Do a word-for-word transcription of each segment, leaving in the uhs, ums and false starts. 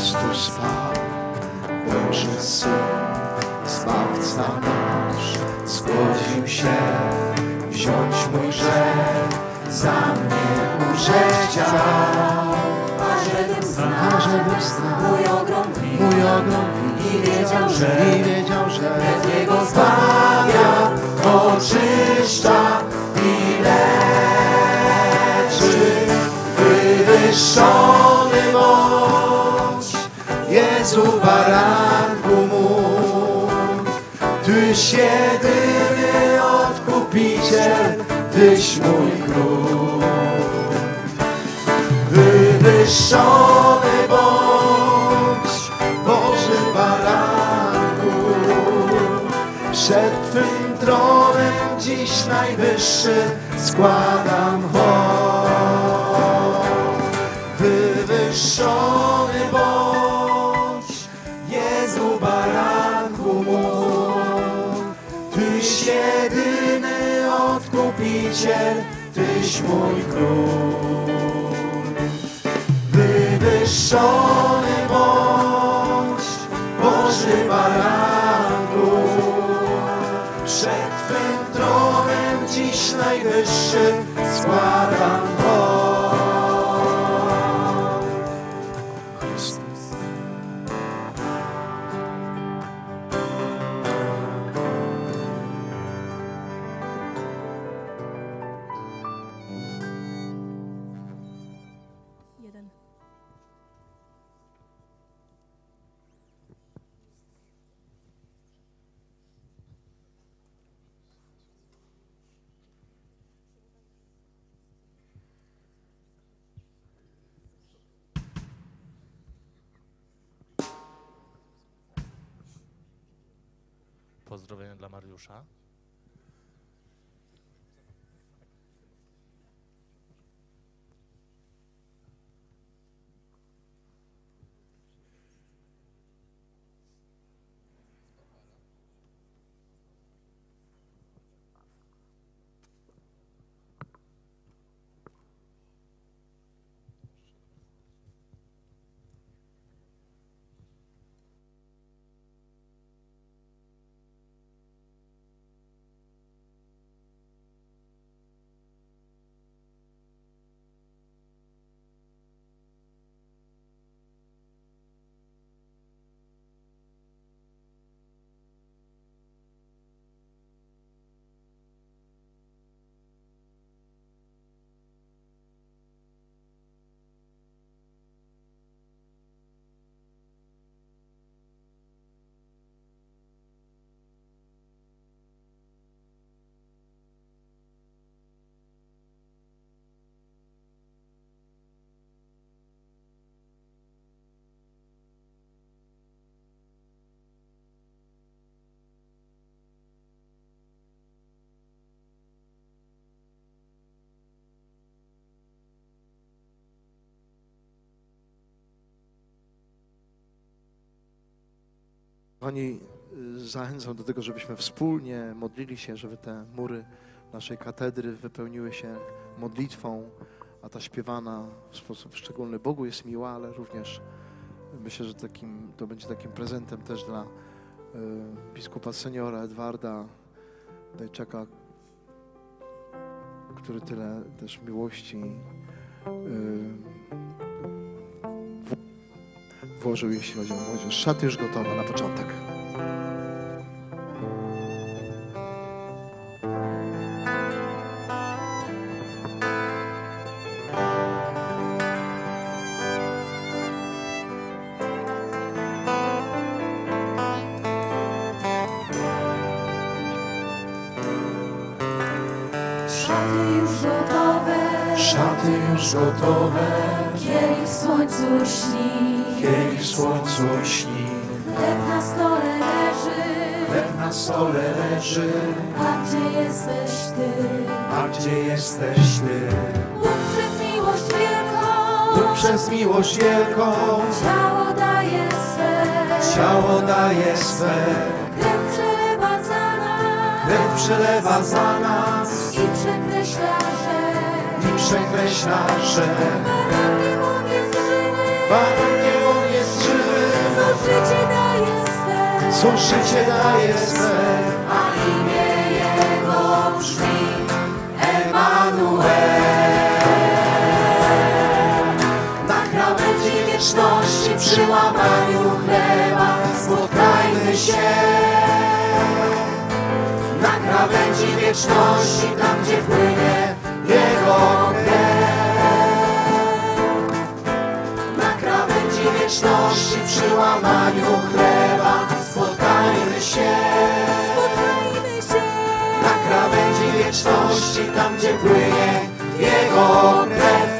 Chrystus Pan, Boży Syn, Zbawca nasz, zgodził się wziąć mój grzech, za mnie umrzeć chciał, ażebym znał, ażebym znał mój ogrom win, mój ogrom win i wiedział, że, i wiedział, że krew Jego zbawia, oczyszcza i leczy. Wywyższony bądź, Jezu baranku mój, Tyś jedyny odkupiciel, Tyś mój król. Wywyższony bądź, Boży baranku, przed Twym tronem dziś najwyższy składam hołd. Wywyższony bądź, Jezu baranku mój, Tyś jedyny odkupiciel, Tyś mój król. Wywyższony bądź, Boży baranku, przed Twym tronem dziś najwyższy składam hołd. Pozdrowienia dla Mariusza. Kochani, zachęcam do tego, żebyśmy wspólnie modlili się, żeby te mury naszej katedry wypełniły się modlitwą, a ta śpiewana w sposób szczególny Bogu jest miła, ale również myślę, że takim, to będzie takim prezentem też dla y, biskupa seniora Edwarda Dajczaka, który tyle też miłości y, włożył, jeśli chodzi o młodzież. Szaty już gotowe na początek. Szaty już gotowe, Szaty już gotowe, kielich w słońcu śni, kielich w słońcu śni, chleb na stole leży, chleb na stole leży, a gdzie jesteś Ty? a gdzie jesteś Ty? Bóg przez miłość wielką, Bóg przez miłość wielką, ciało daje swe, ciało daje swe, krew przelewa za nas, krew przelewa za nas i przekreśla, że i przekreśla, że barankiem On jest żywy, barankiem On jest żywy. co życie daje swe, a imię Jego brzmi Emanuel. na krawędzi wieczności przy łamaniu chleba spotkajmy się. Na krawędzi wieczności, tam gdzie płynie Jego krew. Na krawędzi wieczności przy łamaniu chleba spotkajmy się. Spotkajmy się. Na krawędzi wieczności, tam gdzie płynie Jego krew.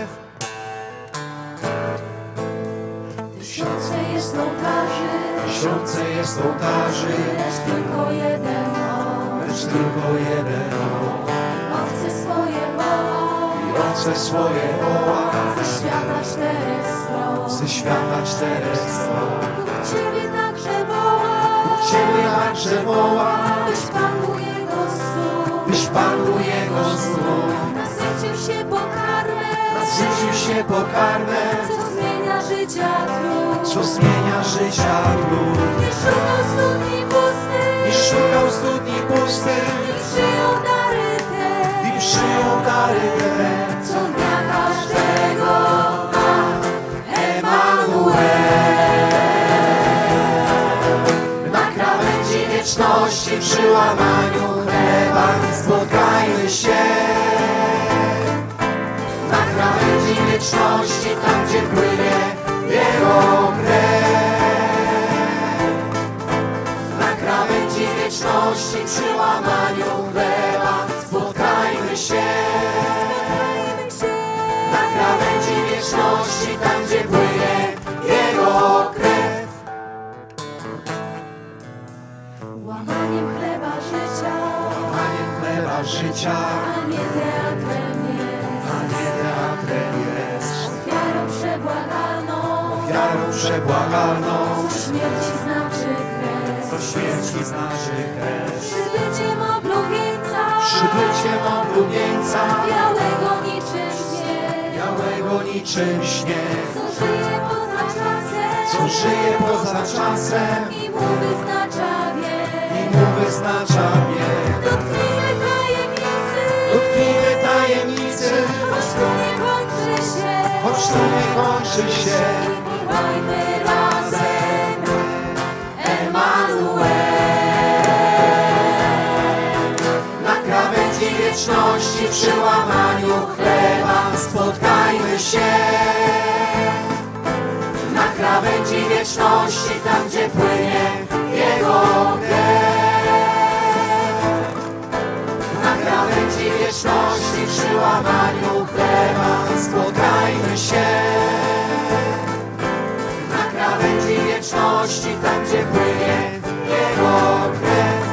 Tysiące jest ołtarzy, Tysiące jest ołtarzy, lecz tylko jeden on. lecz tylko jeden on. Owce swoje woła, I owce swoje woła ze świata czterech stron. ze świata czterech stron. Bóg Ciebie także woła, Ciebie także woła, byś Panu Jego stół, byś Panu Jego stół nasycił się pokarmem, nasycił się pokarmem, co zmienia życia trud. co zmienia życia lud. Nie szukał studni pustych, I szukał studni pustych i przyjął dary te, i przyjął dary te, co dnia każdego ma Emanuel. na krawędzi wieczności przy łamaniu chleba spotkajmy się. Na krawędzi wieczności, tam gdzie płynie Jego krew. Na krawędzi wieczności przy łamaniu chleba spotkajmy się. Spotkajmy się. Na krawędzi wieczności, tam gdzie płynie Jego krew. Łamaniem chleba życia, Łamaniem chleba życia, a nie teatrem jest. a nie teatrem jest. Ofiarą przebłagalną, Ofiarą przebłagalną, co śmierci znaczy kres. co śmierci znaczy krew. Przybyciem oblubieńca, Przybyciem oblubieńca, białego niczym śnieg, białego niczym śnieg, co żyje poza czasem, co żyje poza czasem i mu wyznacza wiek. i mu wyznacza wiek. Dotknijmy tajemnicy, Dotknijmy tajemnicy, choć tu nie kończy się, choć tu nie kończy się. i miłajmy razem Emanuel. Na krawędzi wieczności przy łamaniu chleba spotkajmy się. Na krawędzi wieczności, tam gdzie płynie Jego krew. Na krawędzi wieczności przy łamaniu chleba spotkajmy się. Na krawędzi wieczności, tam gdzie płynie Jego krew.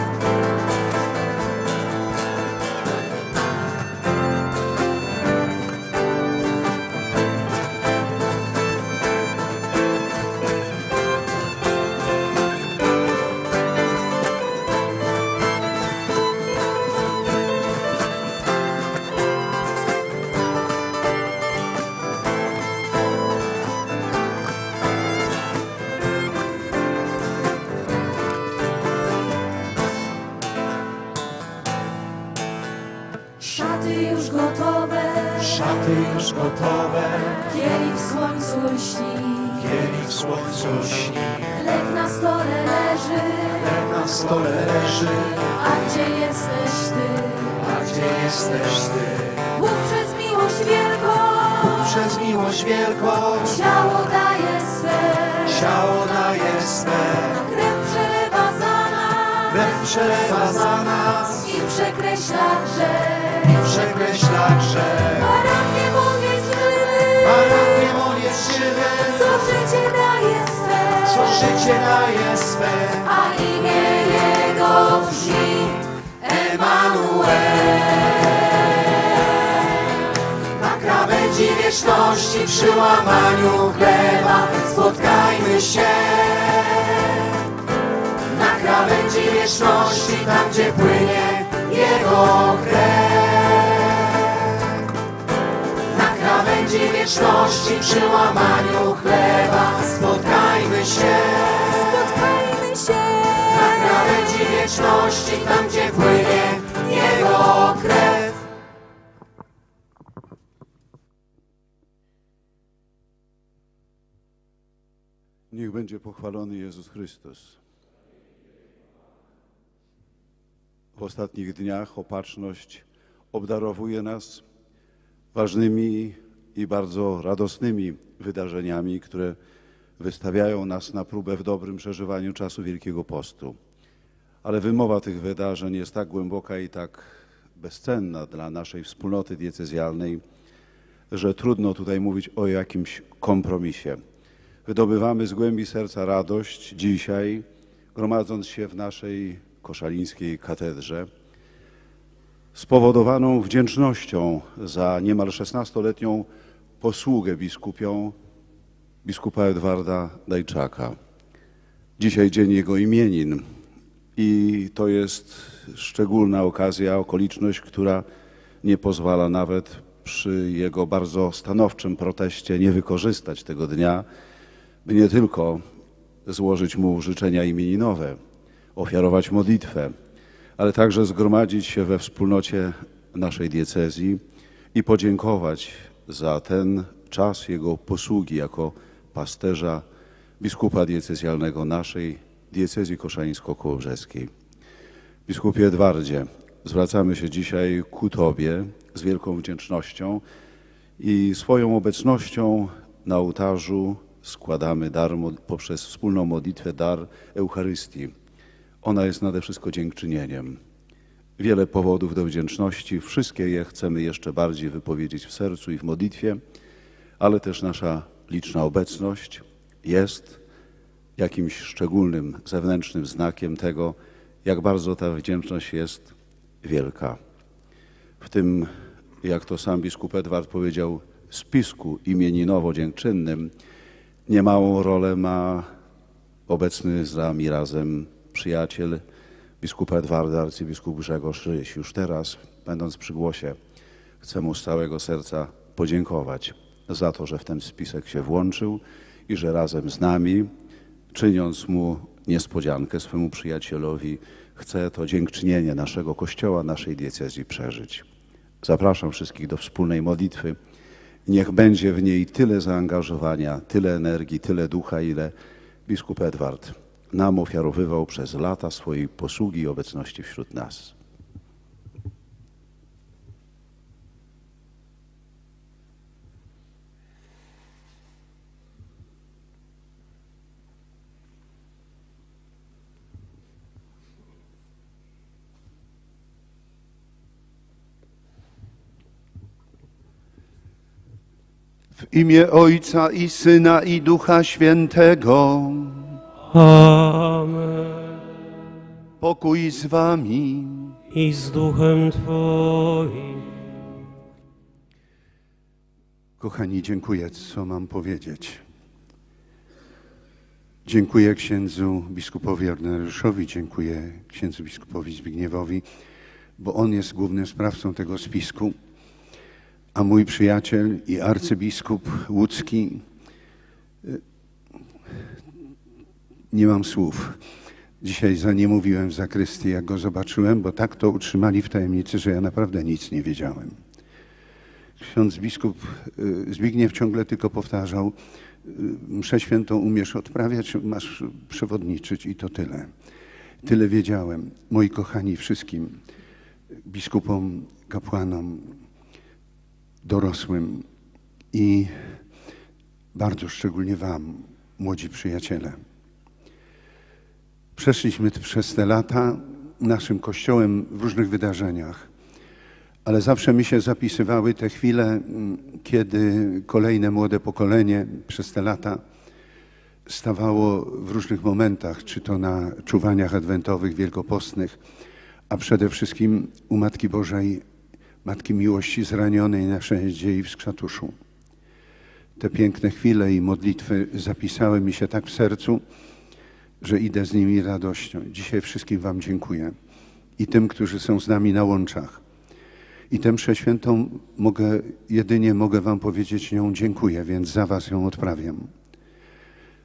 Szaty już gotowe, Szaty już gotowe, kielich w słońcu lśni, kielich w słońcu śni. chleb na stole leży, Chleb na stole leży, a gdzie jesteś Ty? a gdzie jesteś Ty? Bóg przez miłość wielką, Przez miłość wielką ciało daje swe, ciało daje swe. krew przelewa za nas Krew przelewa za nas i przekreśla grzech. i przekreśla grzech. Barankiem On jest żywy, Barankiem On jest żywy, co życie daje swe, co życie daje swe. a imię Jego brzmi Emanuel. Na krawędzi wieczności przy łamaniu chleba spotkajmy się. Na krawędzi wieczności, tam gdzie płynie Jego krew. Na krawędzi wieczności przy łamaniu chleba spotkajmy się. Spotkajmy się, Na wieczności, tam gdzie płynie Jego krew. Niech będzie pochwalony Jezus Chrystus. W ostatnich dniach Opatrzność obdarowuje nas ważnymi i bardzo radosnymi wydarzeniami, które wystawiają nas na próbę w dobrym przeżywaniu czasu Wielkiego Postu. Ale wymowa tych wydarzeń jest tak głęboka i tak bezcenna dla naszej wspólnoty diecezjalnej, że trudno tutaj mówić o jakimś kompromisie. Wydobywamy z głębi serca radość dzisiaj, gromadząc się w naszej koszalińskiej katedrze, spowodowaną wdzięcznością za niemal szesnastoletnią posługę biskupią biskupa Edwarda Dajczaka. Dzisiaj dzień jego imienin i to jest szczególna okazja, okoliczność, która nie pozwala nawet przy jego bardzo stanowczym proteście nie wykorzystać tego dnia, by nie tylko złożyć mu życzenia imieninowe, ofiarować modlitwę, ale także zgromadzić się we wspólnocie naszej diecezji i podziękować za ten czas jego posługi jako pasterza biskupa diecezjalnego naszej diecezji koszalińsko-kołobrzeskiej. Biskupie Edwardzie, zwracamy się dzisiaj ku Tobie z wielką wdzięcznością i swoją obecnością na ołtarzu składamy dar poprzez wspólną modlitwę dar Eucharystii. Ona jest nade wszystko dziękczynieniem. Wiele powodów do wdzięczności, wszystkie je chcemy jeszcze bardziej wypowiedzieć w sercu i w modlitwie, ale też nasza liczna obecność jest jakimś szczególnym zewnętrznym znakiem tego, jak bardzo ta wdzięczność jest wielka. W tym, jak to sam biskup Edward powiedział, spisku imieninowo-dziękczynnym niemałą rolę ma obecny z nami razem przyjaciel biskupa Edwarda, arcybiskup Grzegorz Ryś. Już teraz, będąc przy głosie, chcę mu z całego serca podziękować za to, że w ten spisek się włączył i że razem z nami, czyniąc mu niespodziankę swemu przyjacielowi, chce to dziękczynienie naszego Kościoła, naszej diecezji przeżyć. Zapraszam wszystkich do wspólnej modlitwy. Niech będzie w niej tyle zaangażowania, tyle energii, tyle ducha, ile biskup Edward nam ofiarowywał przez lata swojej posługi i obecności wśród nas. W imię Ojca i Syna i Ducha Świętego. Amen. Pokój z wami. I z duchem Twoim. Kochani, dziękuję, co mam powiedzieć. Dziękuję księdzu biskupowi ordynariuszowi, dziękuję księdzu biskupowi Zbigniewowi, bo on jest głównym sprawcą tego spisku, a mój przyjaciel i arcybiskup łódzki, nie mam słów. Dzisiaj za nie mówiłem w zakrystii, jak go zobaczyłem, bo tak to utrzymali w tajemnicy, że ja naprawdę nic nie wiedziałem. Ksiądz biskup Zbigniew ciągle tylko powtarzał: mszę świętą umiesz odprawiać, masz przewodniczyć i to tyle. Tyle wiedziałem. Moi kochani, wszystkim biskupom, kapłanom, dorosłym i bardzo szczególnie wam, młodzi przyjaciele. Przeszliśmy przez te lata naszym Kościołem w różnych wydarzeniach, ale zawsze mi się zapisywały te chwile, kiedy kolejne młode pokolenie przez te lata stawało w różnych momentach, czy to na czuwaniach adwentowych, wielkopostnych, a przede wszystkim u Matki Bożej, Matki Miłości zranionej na Szęździe i w Skrzatuszu. Te piękne chwile i modlitwy zapisały mi się tak w sercu, że idę z nimi radością. Dzisiaj wszystkim wam dziękuję i tym, którzy są z nami na łączach. I tę mszę świętą mogę, jedynie mogę wam powiedzieć, nią dziękuję, więc za was ją odprawiam.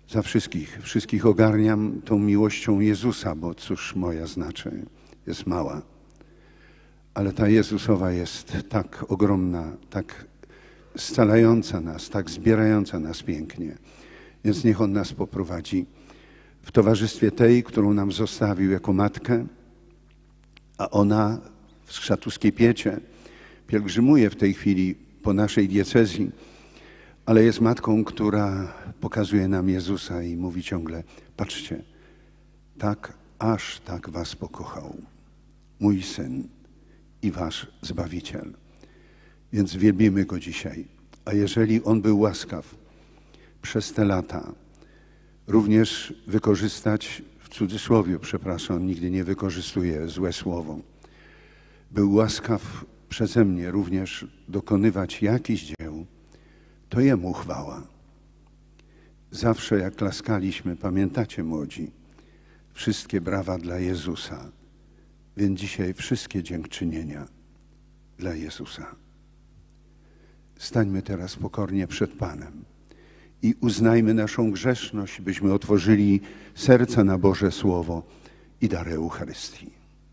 za wszystkich. Wszystkich ogarniam tą miłością Jezusa, bo cóż moja znaczy, jest mała. Ale ta Jezusowa jest tak ogromna, tak scalająca nas, tak zbierająca nas pięknie. Więc niech On nas poprowadzi w towarzystwie tej, którą nam zostawił jako matkę, a ona w Skrzatuskiej Piecie pielgrzymuje w tej chwili po naszej diecezji, ale jest matką, która pokazuje nam Jezusa i mówi ciągle: patrzcie, tak, aż tak was pokochał mój Syn i wasz Zbawiciel. Więc wielbimy Go dzisiaj. A jeżeli On był łaskaw przez te lata również wykorzystać, w cudzysłowie, przepraszam, nigdy nie wykorzystuję złe słowo, był łaskaw przeze mnie również dokonywać jakichś dzieł, to Jemu chwała. Zawsze jak klaskaliśmy, pamiętacie młodzi, wszystkie brawa dla Jezusa. Więc dzisiaj wszystkie dziękczynienia dla Jezusa. Stańmy teraz pokornie przed Panem i uznajmy naszą grzeszność, byśmy otworzyli serca na Boże Słowo i dar Eucharystii.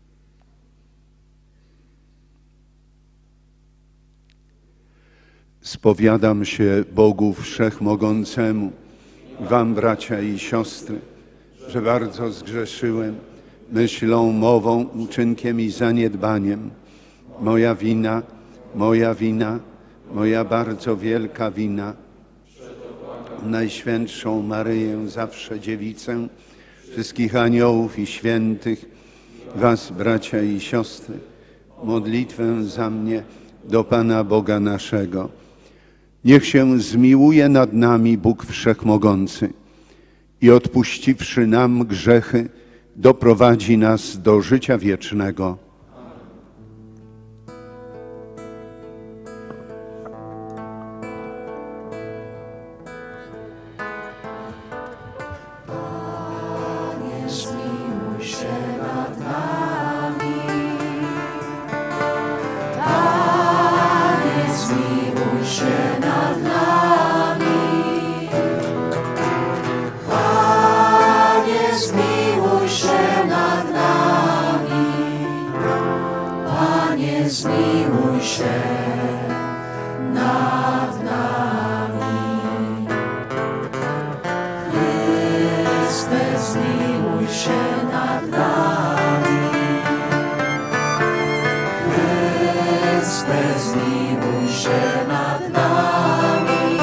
Spowiadam się Bogu Wszechmogącemu, wam, bracia i siostry, że bardzo zgrzeszyłem myślą, mową, uczynkiem i zaniedbaniem. Moja wina, moja wina, moja bardzo wielka wina. Najświętszą Maryję, zawsze dziewicę, wszystkich aniołów i świętych, was, bracia i siostry, modlitwę za mnie do Pana Boga naszego. Niech się zmiłuje nad nami Bóg Wszechmogący i odpuściwszy nam grzechy, doprowadzi nas do życia wiecznego. Panie, zmiłuj się nad nami. Panie, zmiłuj się nad nami. Panie, zmiłuj się nad nami. Panie, zmiłuj się nad nami. Chryste, zmiłuj się nad nami. Chryste, zmiłuj się nad nami.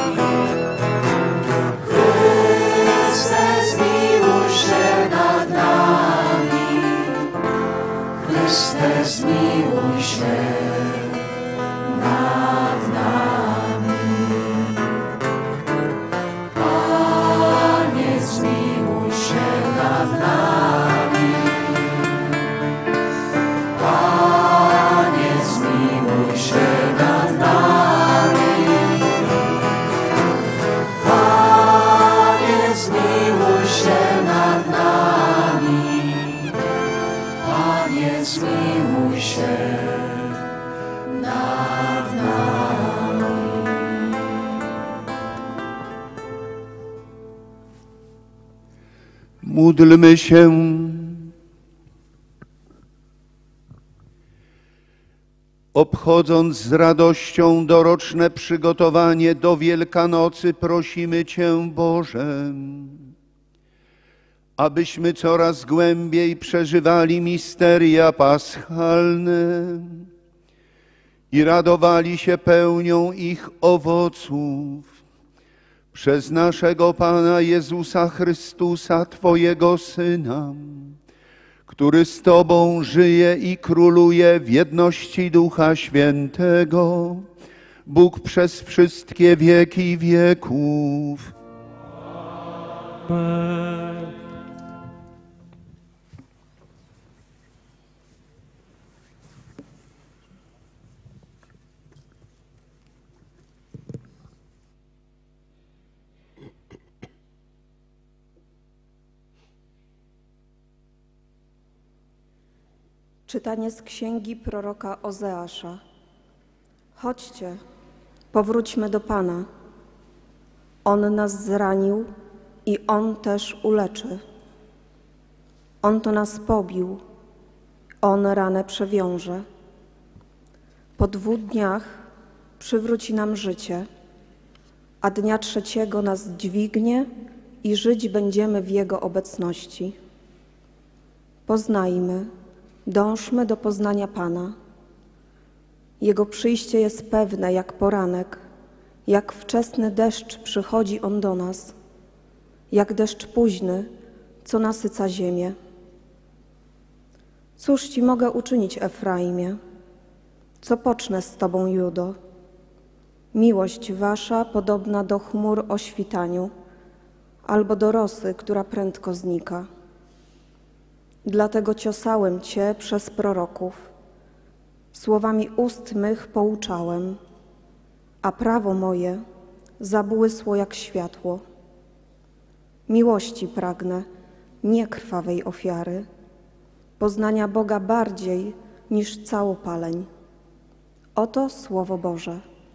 Chryste, zmiłuj się nad nami. Chryste, zmiłuj się nad nami. Panie, zmiłuj się nad nami. Panie, zmiłuj się nad nami. Panie, zmiłuj się nad nami. Panie, zmiłuj się nad nami. Módlmy się. Obchodząc z radością doroczne przygotowanie do Wielkanocy, prosimy Cię, Boże, abyśmy coraz głębiej przeżywali misteria paschalne i radowali się pełnią ich owoców. Przez naszego Pana Jezusa Chrystusa, Twojego Syna, który z Tobą żyje i króluje w jedności Ducha Świętego, Bóg przez wszystkie wieki wieków. Amen. Czytanie z księgi proroka Ozeasza. Chodźcie, powróćmy do Pana. On nas zranił, i On też uleczy. On to nas pobił, On ranę przewiąże. Po dwóch dniach przywróci nam życie, a dnia trzeciego nas dźwignie i żyć będziemy w Jego obecności. Poznajmy, dążmy do poznania Pana. Jego przyjście jest pewne jak poranek, jak wczesny deszcz przychodzi On do nas, jak deszcz późny, co nasyca ziemię. Cóż Ci mogę uczynić, Efraimie? Co pocznę z Tobą, Judo? Miłość Wasza podobna do chmur o świtaniu, albo do rosy, która prędko znika. Dlatego ciosałem Cię przez proroków, słowami ust mych pouczałem, a prawo moje zabłysło jak światło. Miłości pragnę, nie krwawej ofiary, poznania Boga bardziej niż całopaleń. Oto Słowo Boże.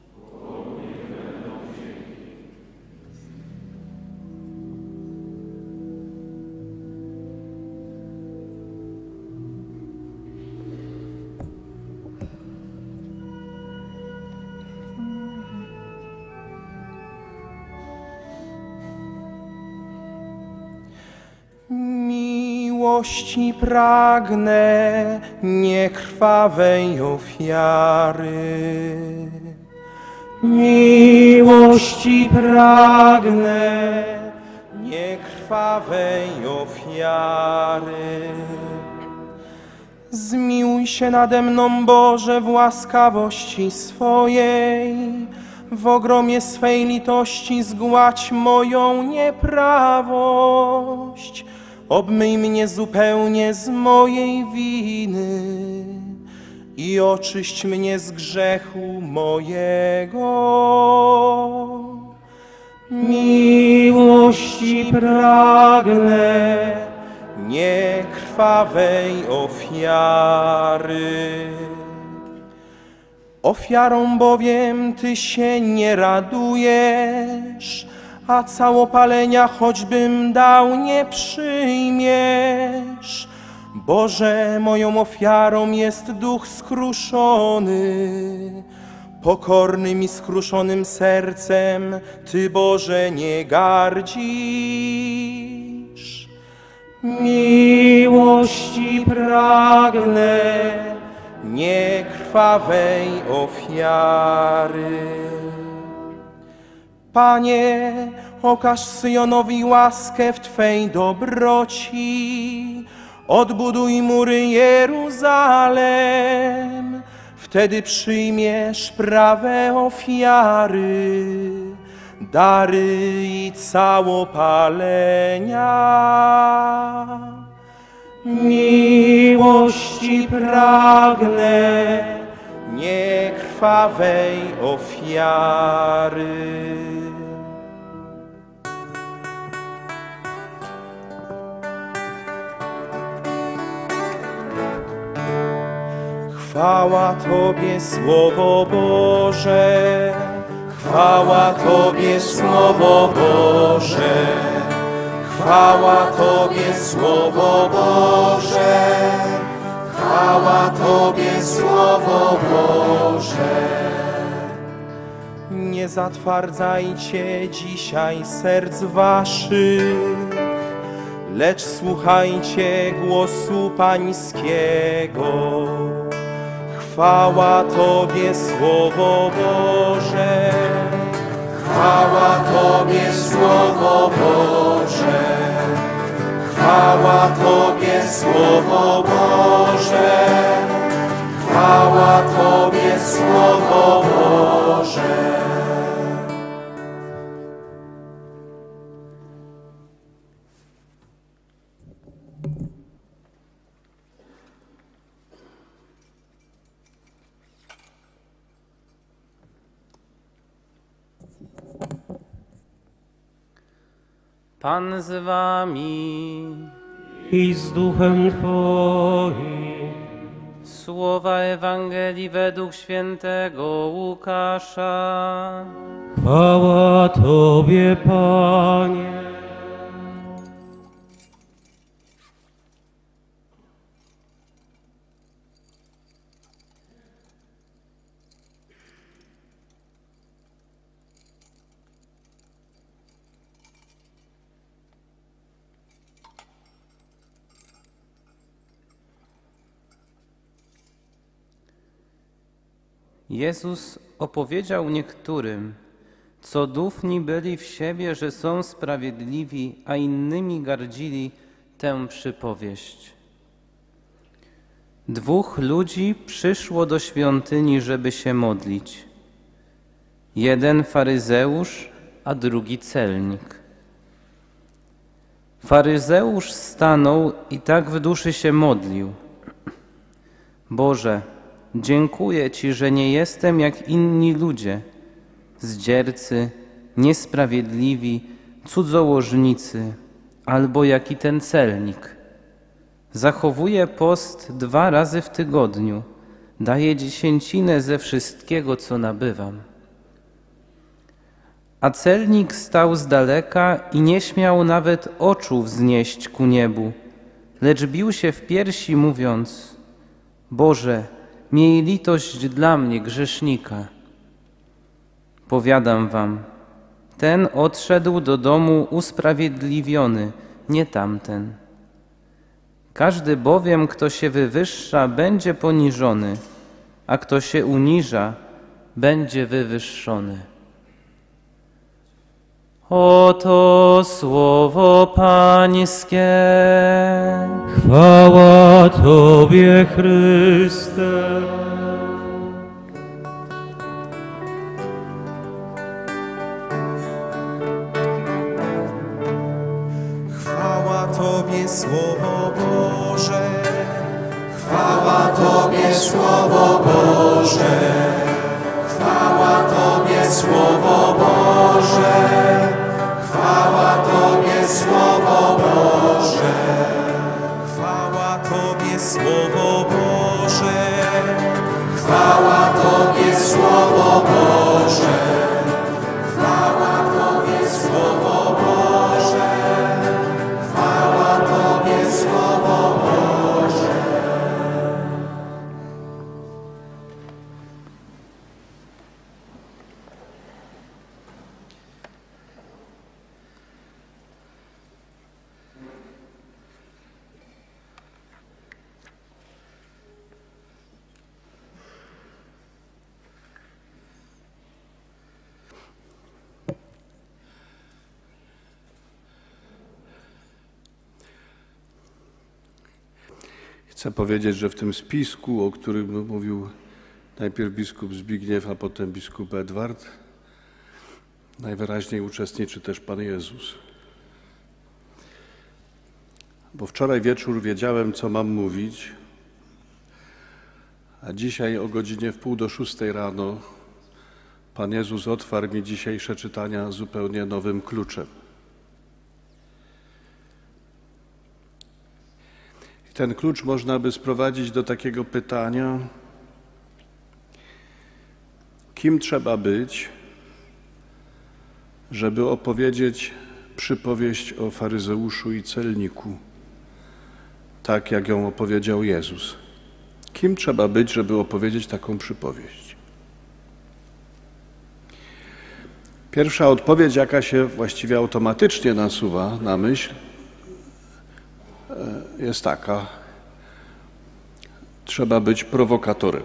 Miłości pragnę, nie krwawej ofiary. Miłości pragnę, nie krwawej ofiary. Zmiłuj się nade mną, Boże, w łaskawości swojej. W ogromie swej litości zgładź moją nieprawość. Obmyj mnie zupełnie z mojej winy i oczyść mnie z grzechu mojego. Miłości pragnę, nie krwawej ofiary. Ofiarą bowiem Ty się nie radujesz, a całopalenia choćbym dał nie przyjmiesz. Boże, moją ofiarą jest duch skruszony, pokornym i skruszonym sercem Ty, Boże, nie gardzisz. Miłości pragnę, nie krwawej ofiary. Panie, okaż Syjonowi łaskę w Twej dobroci, odbuduj mury Jeruzalem, wtedy przyjmiesz prawe ofiary, dary i całopalenia. Miłości pragnę, nie krwawej ofiary. Chwała Tobie, Słowo Boże, chwała Tobie, Słowo Boże, chwała Tobie, Słowo Boże, chwała Tobie, Słowo Boże. Nie zatwardzajcie dzisiaj serc waszych, lecz słuchajcie głosu Pańskiego. Chwała Tobie, Słowo Boże, chwała Tobie, Słowo Boże, chwała Tobie, Słowo Boże, chwała Tobie, Słowo Boże. Pan z wami i z duchem Twoim. Słowa Ewangelii według świętego Łukasza. Chwała Tobie, Panie. Jezus opowiedział niektórym, co dufni byli w siebie, że są sprawiedliwi, a innymi gardzili, tę przypowieść. Dwóch ludzi przyszło do świątyni, żeby się modlić. Jeden faryzeusz, a drugi celnik. Faryzeusz stanął i tak w duszy się modlił. Boże, dziękuję Ci, że nie jestem jak inni ludzie, zdziercy, niesprawiedliwi, cudzołożnicy, albo jak i ten celnik. Zachowuję post dwa razy w tygodniu, daję dziesięcinę ze wszystkiego, co nabywam. A celnik stał z daleka i nie śmiał nawet oczu wznieść ku niebu, lecz bił się w piersi, mówiąc: Boże, miej litość dla mnie, grzesznika. Powiadam wam, ten odszedł do domu usprawiedliwiony, nie tamten. Każdy bowiem, kto się wywyższa, będzie poniżony, a kto się uniża, będzie wywyższony. Oto słowo Pańskie. Chwała Tobie, Chryste. Chwała Tobie, Słowo Boże. Chwała Tobie, Słowo Boże. Chwała Tobie, Słowo Boże. Chwała Tobie, Słowo Boże. Chwała Tobie, Słowo Boże. Chwała Tobie, Słowo Boże. Chwała Tobie, Słowo Boże. Chwała Tobie, Słowo Boże. Chcę powiedzieć, że w tym spisku, o którym mówił najpierw biskup Zbigniew, a potem biskup Edward, najwyraźniej uczestniczy też Pan Jezus. Bo wczoraj wieczór wiedziałem, co mam mówić, a dzisiaj o godzinie w pół do szóstej rano Pan Jezus otwarł mi dzisiejsze czytania zupełnie nowym kluczem. Ten klucz można by sprowadzić do takiego pytania: kim trzeba być, żeby opowiedzieć przypowieść o faryzeuszu i celniku, tak jak ją opowiedział Jezus? Kim trzeba być, żeby opowiedzieć taką przypowieść? Pierwsza odpowiedź, jaka się właściwie automatycznie nasuwa na myśl, jest taka: trzeba być prowokatorem.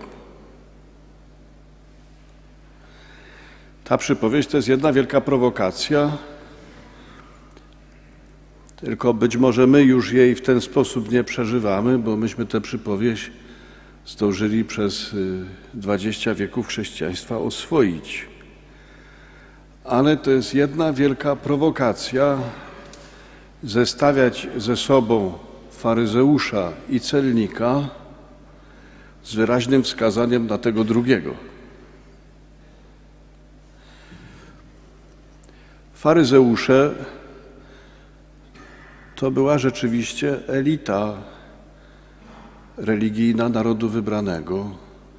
Ta przypowieść to jest jedna wielka prowokacja, tylko być może my już jej w ten sposób nie przeżywamy, bo myśmy tę przypowieść zdążyli przez dwadzieścia wieków chrześcijaństwa oswoić. Ale to jest jedna wielka prowokacja, zestawiać ze sobą faryzeusza i celnika z wyraźnym wskazaniem na tego drugiego. Faryzeusze to była rzeczywiście elita religijna narodu wybranego.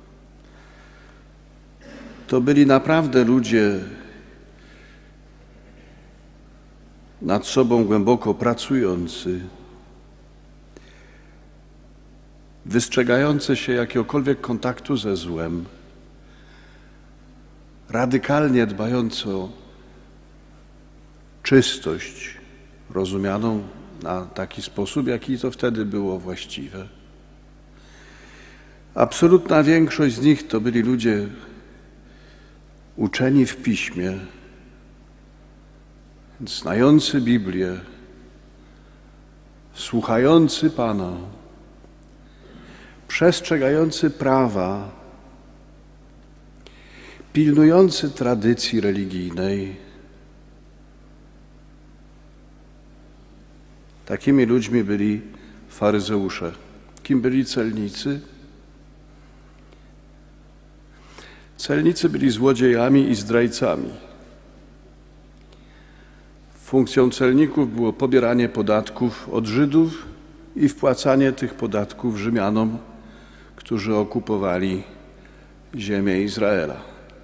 To byli naprawdę ludzie nad sobą głęboko pracujący, wystrzegający się jakiegokolwiek kontaktu ze złem, radykalnie dbający o czystość, rozumianą na taki sposób, jaki to wtedy było właściwe. Absolutna większość z nich to byli ludzie uczeni w Piśmie, znający Biblię, słuchający Pana, przestrzegający prawa, pilnujący tradycji religijnej. Takimi ludźmi byli faryzeusze. Kim byli celnicy? Celnicy byli złodziejami i zdrajcami. Funkcją celników było pobieranie podatków od Żydów i wpłacanie tych podatków Rzymianom, którzy okupowali ziemię Izraela.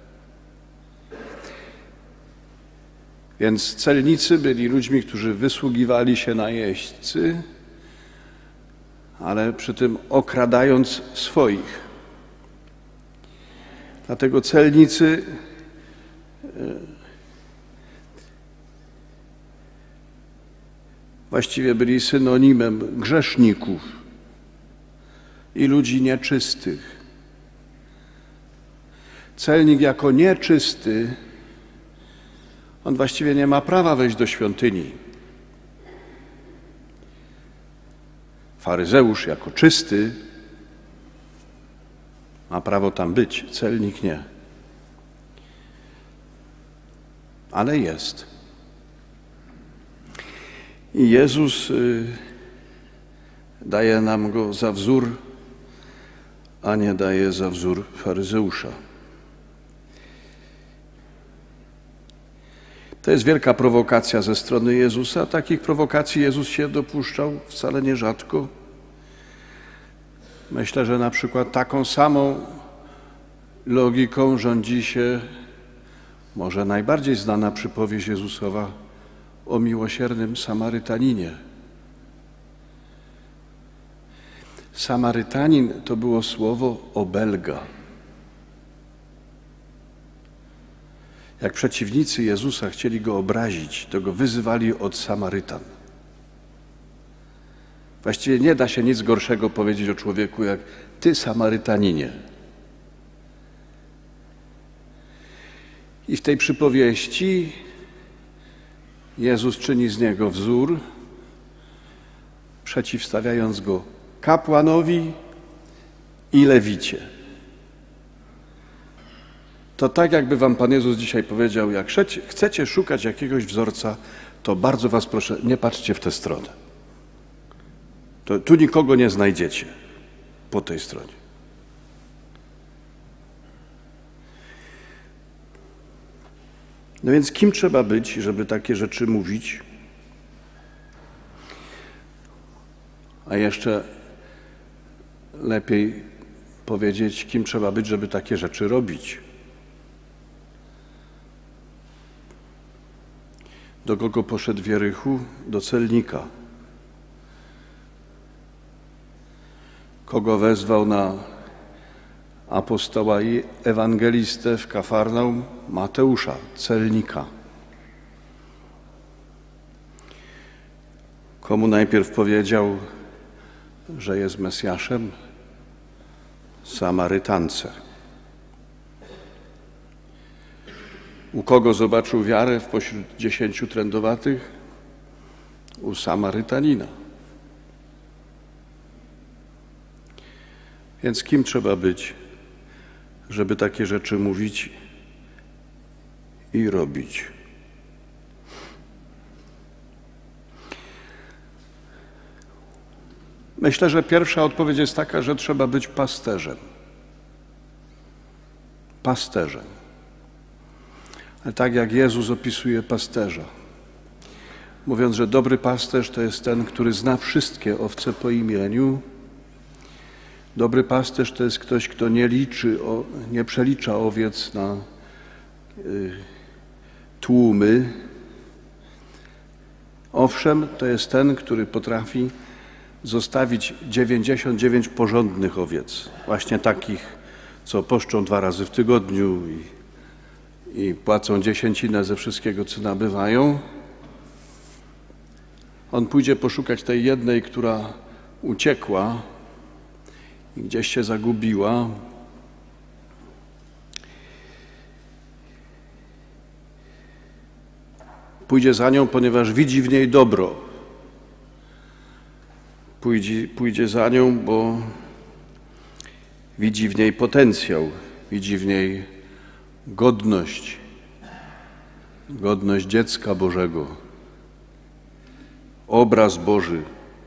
Więc celnicy byli ludźmi, którzy wysługiwali się na jeźdźcy, ale przy tym okradając swoich. Dlatego celnicy właściwie byli synonimem grzeszników i ludzi nieczystych. Celnik jako nieczysty, on właściwie nie ma prawa wejść do świątyni. Faryzeusz jako czysty ma prawo tam być, celnik nie. Ale jest. I Jezus y, daje nam go za wzór, a nie daje za wzór faryzeusza. To jest wielka prowokacja ze strony Jezusa. Takich prowokacji Jezus się dopuszczał wcale nierzadko. Myślę, że na przykład taką samą logiką rządzi się może najbardziej znana przypowieść Jezusowa o miłosiernym Samarytaninie. Samarytanin to było słowo obelga. Jak przeciwnicy Jezusa chcieli go obrazić, to go wyzywali od Samarytan. Właściwie nie da się nic gorszego powiedzieć o człowieku jak ty, Samarytaninie. I w tej przypowieści Jezus czyni z niego wzór, przeciwstawiając go kapłanowi i lewicie. To tak, jakby wam Pan Jezus dzisiaj powiedział, jak chcecie szukać jakiegoś wzorca, to bardzo was proszę, nie patrzcie w tę stronę. To tu nikogo nie znajdziecie po tej stronie. No więc kim trzeba być, żeby takie rzeczy mówić? A jeszcze lepiej powiedzieć, kim trzeba być, żeby takie rzeczy robić. Do kogo poszedł w Jerychu? Do celnika. Kogo wezwał na apostoła i ewangelistę w Kafarnaum? Mateusza, celnika. Komu najpierw powiedział, że jest Mesjaszem? Samarytance. U kogo zobaczył wiarę wpośród dziesięciu trędowatych? U Samarytanina. Więc kim trzeba być, żeby takie rzeczy mówić i robić? Myślę, że pierwsza odpowiedź jest taka, że trzeba być pasterzem. Pasterzem. Ale tak jak Jezus opisuje pasterza, mówiąc, że dobry pasterz to jest ten, który zna wszystkie owce po imieniu. Dobry pasterz to jest ktoś, kto nie liczy, nie przelicza owiec na y, tłumy. Owszem, to jest ten, który potrafi zostawić dziewięćdziesiąt dziewięć porządnych owiec, właśnie takich, co poszczą dwa razy w tygodniu i, i płacą dziesięcinę ze wszystkiego, co nabywają. On pójdzie poszukać tej jednej, która uciekła i gdzieś się zagubiła. Pójdzie za nią, ponieważ widzi w niej dobro. Pójdzie, pójdzie za nią, bo widzi w niej potencjał, widzi w niej godność, godność dziecka Bożego, obraz Boży.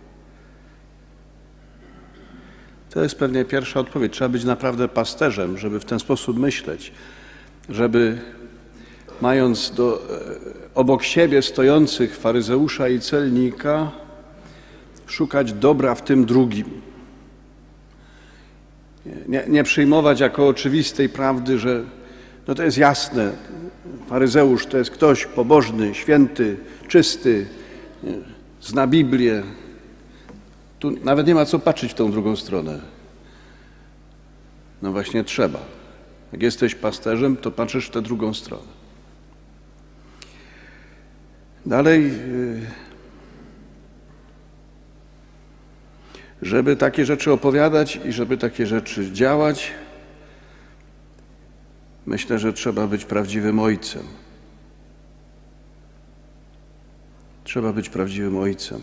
To jest pewnie pierwsza odpowiedź. Trzeba być naprawdę pasterzem, żeby w ten sposób myśleć, żeby mając do, obok siebie stojących faryzeusza i celnika, szukać dobra w tym drugim. Nie, nie przyjmować jako oczywistej prawdy, że no to jest jasne, faryzeusz to jest ktoś pobożny, święty, czysty, zna Biblię. Tu nawet nie ma co patrzeć w tą drugą stronę. No właśnie trzeba. Jak jesteś pasterzem, to patrzysz w tę drugą stronę. Dalej, żeby takie rzeczy opowiadać i żeby takie rzeczy działać, myślę, że trzeba być prawdziwym ojcem. Trzeba być prawdziwym ojcem.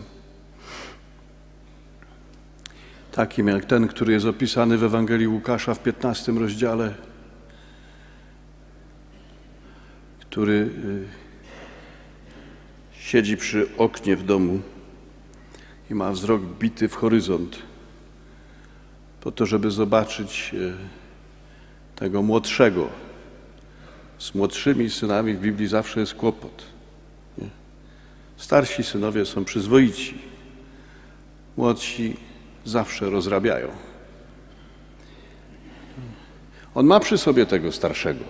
Takim jak ten, który jest opisany w Ewangelii Łukasza w piętnastym rozdziale, który siedzi przy oknie w domu i ma wzrok bity w horyzont po to, żeby zobaczyć tego młodszego. Z młodszymi synami w Biblii zawsze jest kłopot. Nie? Starsi synowie są przyzwoici, młodsi zawsze rozrabiają. On ma przy sobie tego starszego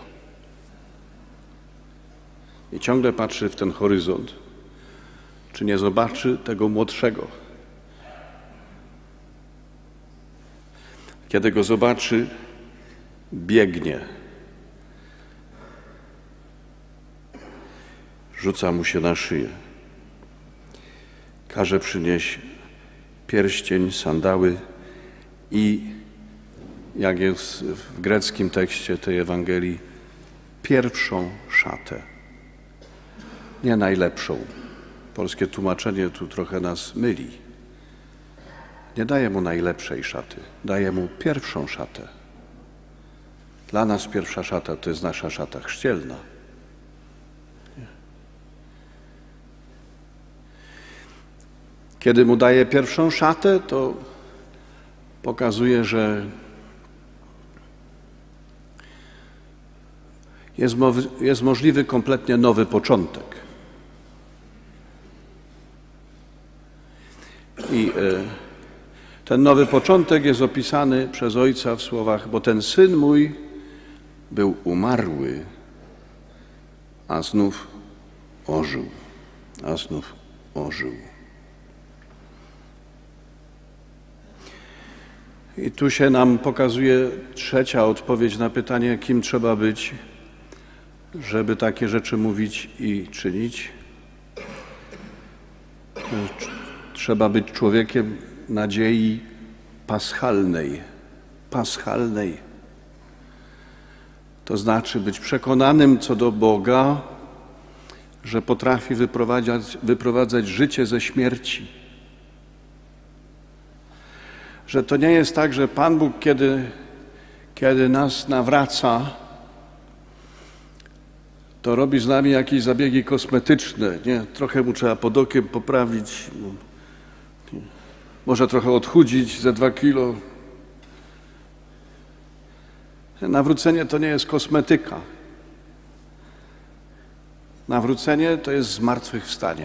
i ciągle patrzy w ten horyzont, czy nie zobaczy tego młodszego. Kiedy go zobaczy, biegnie. Rzuca mu się na szyję. Każe przynieść pierścień, sandały i, jak jest w greckim tekście tej Ewangelii, pierwszą szatę. Nie najlepszą. Polskie tłumaczenie tu trochę nas myli. Nie daje mu najlepszej szaty, daje mu pierwszą szatę. Dla nas pierwsza szata to jest nasza szata chrzcielna. Kiedy mu daje pierwszą szatę, to pokazuje, że jest, jest możliwy kompletnie nowy początek. I ten nowy początek jest opisany przez Ojca w słowach: bo ten Syn mój był umarły, a znów ożył, a znów ożył. I tu się nam pokazuje trzecia odpowiedź na pytanie, kim trzeba być, żeby takie rzeczy mówić i czynić. Trzeba być człowiekiem nadziei paschalnej. Paschalnej. To znaczy być przekonanym co do Boga, że potrafi wyprowadzać, wyprowadzać życie ze śmierci. Że to nie jest tak, że Pan Bóg, kiedy, kiedy nas nawraca, to robi z nami jakieś zabiegi kosmetyczne. Nie? Trochę mu trzeba pod okiem poprawić, może trochę odchudzić ze dwa kilo. Nawrócenie to nie jest kosmetyka. Nawrócenie to jest zmartwychwstanie.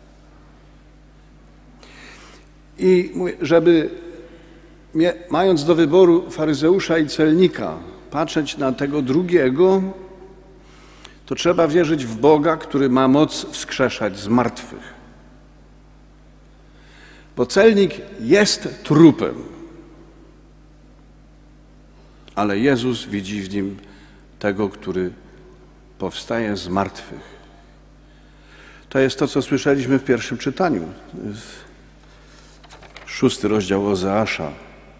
I żeby, mając do wyboru faryzeusza i celnika, patrzeć na tego drugiego, to trzeba wierzyć w Boga, który ma moc wskrzeszać z martwych. Bo celnik jest trupem, ale Jezus widzi w nim tego, który powstaje z martwych. To jest to, co słyszeliśmy w pierwszym czytaniu. To jest szósty rozdział Ozeasza.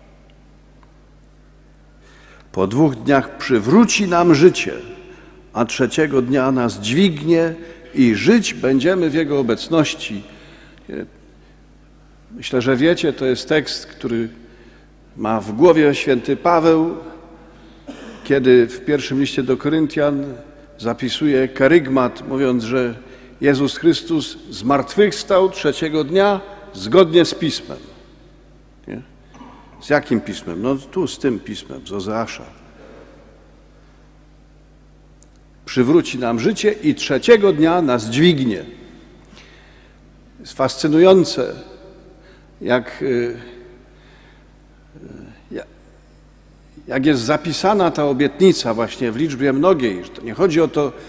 Po dwóch dniach przywróci nam życie, a trzeciego dnia nas dźwignie i żyć będziemy w Jego obecności. Myślę, że wiecie, to jest tekst, który ma w głowie święty Paweł, kiedy w pierwszym liście do Koryntian zapisuje kerygmat, mówiąc, że Jezus Chrystus zmartwychwstał trzeciego dnia zgodnie z Pismem. Nie? Z jakim Pismem? No tu z tym Pismem, z Ozeasza. Przywróci nam życie i trzeciego dnia nas dźwignie. Jest fascynujące, jak, jak jest zapisana ta obietnica właśnie w liczbie mnogiej. Że to nie chodzi o to,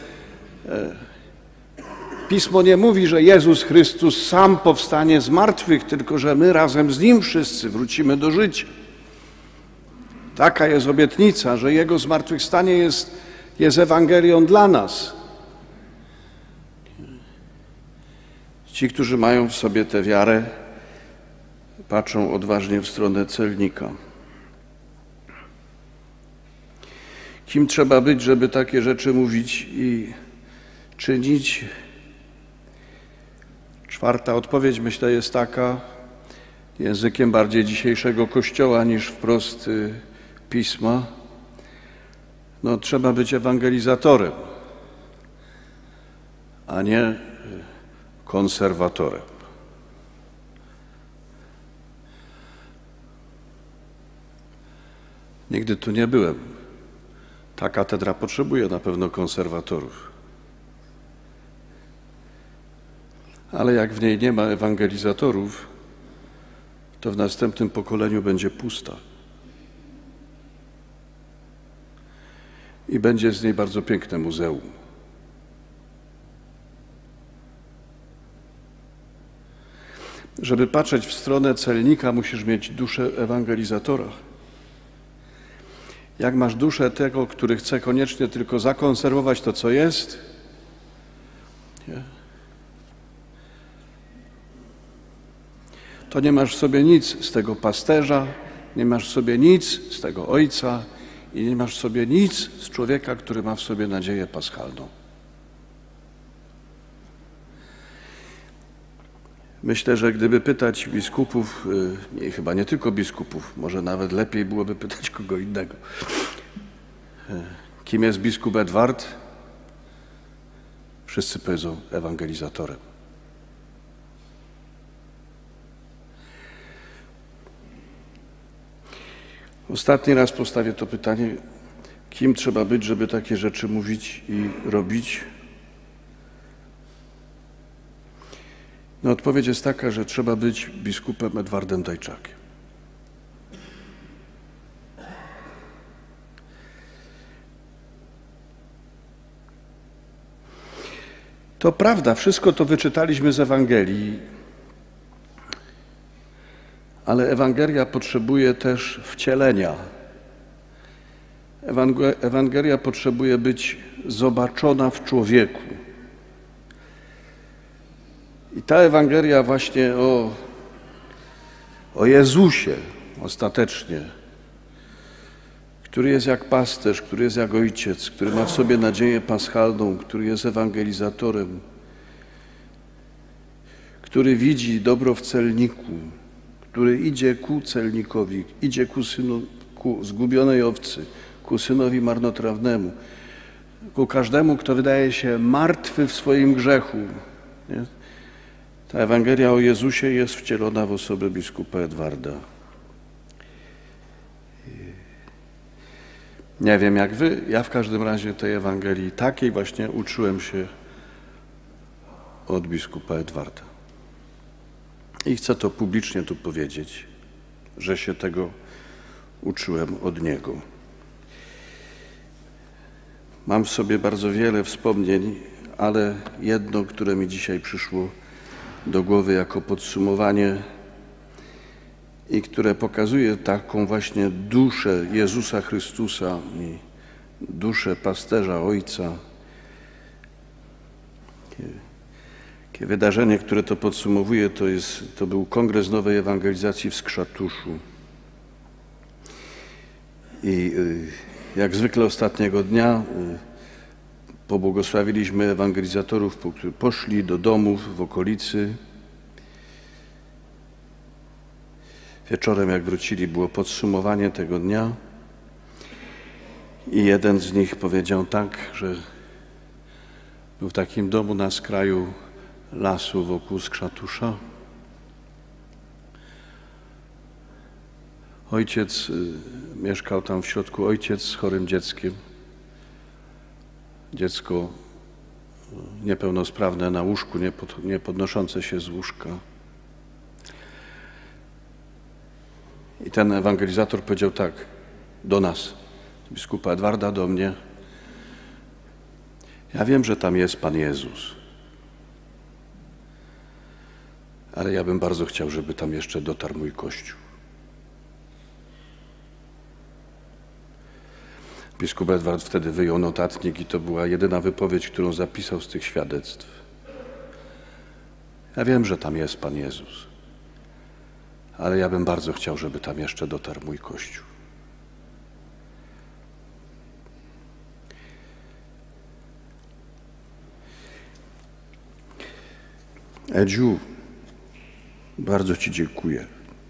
Pismo nie mówi, że Jezus Chrystus sam powstanie z martwych, tylko że my razem z Nim wszyscy wrócimy do życia. Taka jest obietnica, że Jego zmartwychwstanie jest, jest Ewangelią dla nas. Ci, którzy mają w sobie tę wiarę, patrzą odważnie w stronę celnika. Kim trzeba być, żeby takie rzeczy mówić i czynić? Czwarta odpowiedź, myślę, jest taka, językiem bardziej dzisiejszego Kościoła niż wprost y, Pisma. No, trzeba być ewangelizatorem, a nie y, konserwatorem. Nigdy tu nie byłem. Ta katedra potrzebuje na pewno konserwatorów. Ale jak w niej nie ma ewangelizatorów, to w następnym pokoleniu będzie pusta. I będzie z niej bardzo piękne muzeum. Żeby patrzeć w stronę celnika, musisz mieć duszę ewangelizatora. Jak masz duszę tego, który chce koniecznie tylko zakonserwować to, co jest, nie? To nie masz w sobie nic z tego pasterza, nie masz w sobie nic z tego ojca i nie masz w sobie nic z człowieka, który ma w sobie nadzieję paschalną. Myślę, że gdyby pytać biskupów, nie, chyba nie tylko biskupów, może nawet lepiej byłoby pytać kogo innego. Kim jest biskup Edward? Wszyscy powiedzą ewangelizatorem. Ostatni raz postawię to pytanie, kim trzeba być, żeby takie rzeczy mówić i robić? No, odpowiedź jest taka, że trzeba być biskupem Edwardem Dajczakiem. To prawda, wszystko to wyczytaliśmy z Ewangelii, ale Ewangelia potrzebuje też wcielenia. Ewangelia potrzebuje być zobaczona w człowieku. I ta Ewangelia właśnie o, o Jezusie ostatecznie, który jest jak pasterz, który jest jak ojciec, który ma w sobie nadzieję paschalną, który jest ewangelizatorem, który widzi dobro w celniku, który idzie ku celnikowi, idzie ku synu, ku zgubionej owcy, ku synowi marnotrawnemu, ku każdemu, kto wydaje się martwy w swoim grzechu. Nie? Ta Ewangelia o Jezusie jest wcielona w osobę biskupa Edwarda. Nie wiem jak wy, ja w każdym razie tej Ewangelii takiej właśnie uczyłem się od biskupa Edwarda. I chcę to publicznie tu powiedzieć, że się tego uczyłem od niego. Mam w sobie bardzo wiele wspomnień, ale jedno, które mi dzisiaj przyszło do głowy jako podsumowanie i które pokazuje taką właśnie duszę Jezusa Chrystusa i duszę pasterza Ojca. Takie wydarzenie, które to podsumowuje, to, jest, to był Kongres Nowej Ewangelizacji w Skrzatuszu. I jak zwykle ostatniego dnia pobłogosławiliśmy ewangelizatorów, którzy poszli do domów w okolicy. Wieczorem, jak wrócili, było podsumowanie tego dnia i jeden z nich powiedział tak, że był w takim domu na skraju lasu wokół Skrzatusza. Ojciec, mieszkał tam w środku ojciec z chorym dzieckiem. Dziecko niepełnosprawne na łóżku, nie, pod, nie podnoszące się z łóżka. I ten ewangelizator powiedział tak do nas, biskupa Edwarda, do mnie. Ja wiem, że tam jest Pan Jezus, ale ja bym bardzo chciał, żeby tam jeszcze dotarł mój Kościół. Biskup Edward wtedy wyjął notatnik i to była jedyna wypowiedź, którą zapisał z tych świadectw. Ja wiem, że tam jest Pan Jezus, ale ja bym bardzo chciał, żeby tam jeszcze dotarł mój Kościół. Edziu, bardzo Ci dziękuję.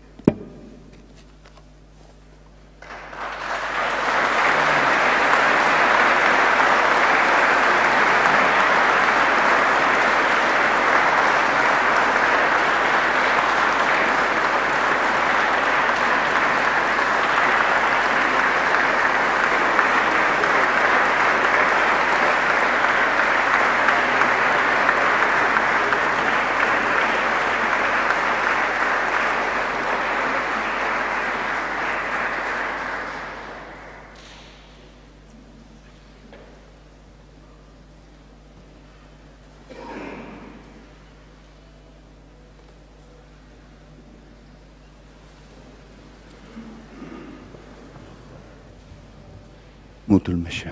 Módlmy się.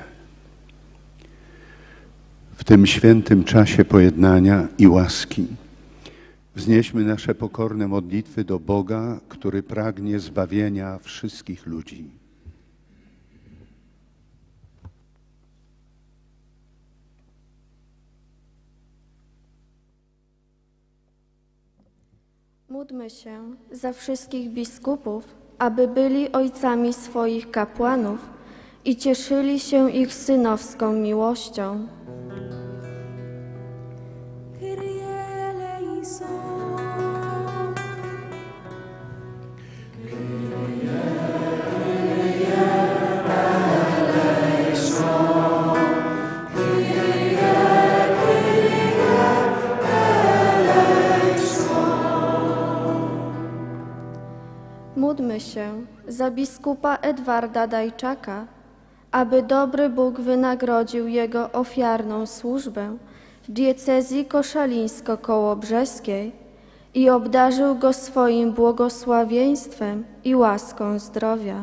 W tym świętym czasie pojednania i łaski wznieśmy nasze pokorne modlitwy do Boga, który pragnie zbawienia wszystkich ludzi. Módlmy się za wszystkich biskupów, aby byli ojcami swoich kapłanów i cieszyli się ich synowską miłością. Módlmy się za biskupa Edwarda Dajczaka, aby dobry Bóg wynagrodził jego ofiarną służbę w diecezji koszalińsko-kołobrzeskiej i obdarzył go swoim błogosławieństwem i łaską zdrowia.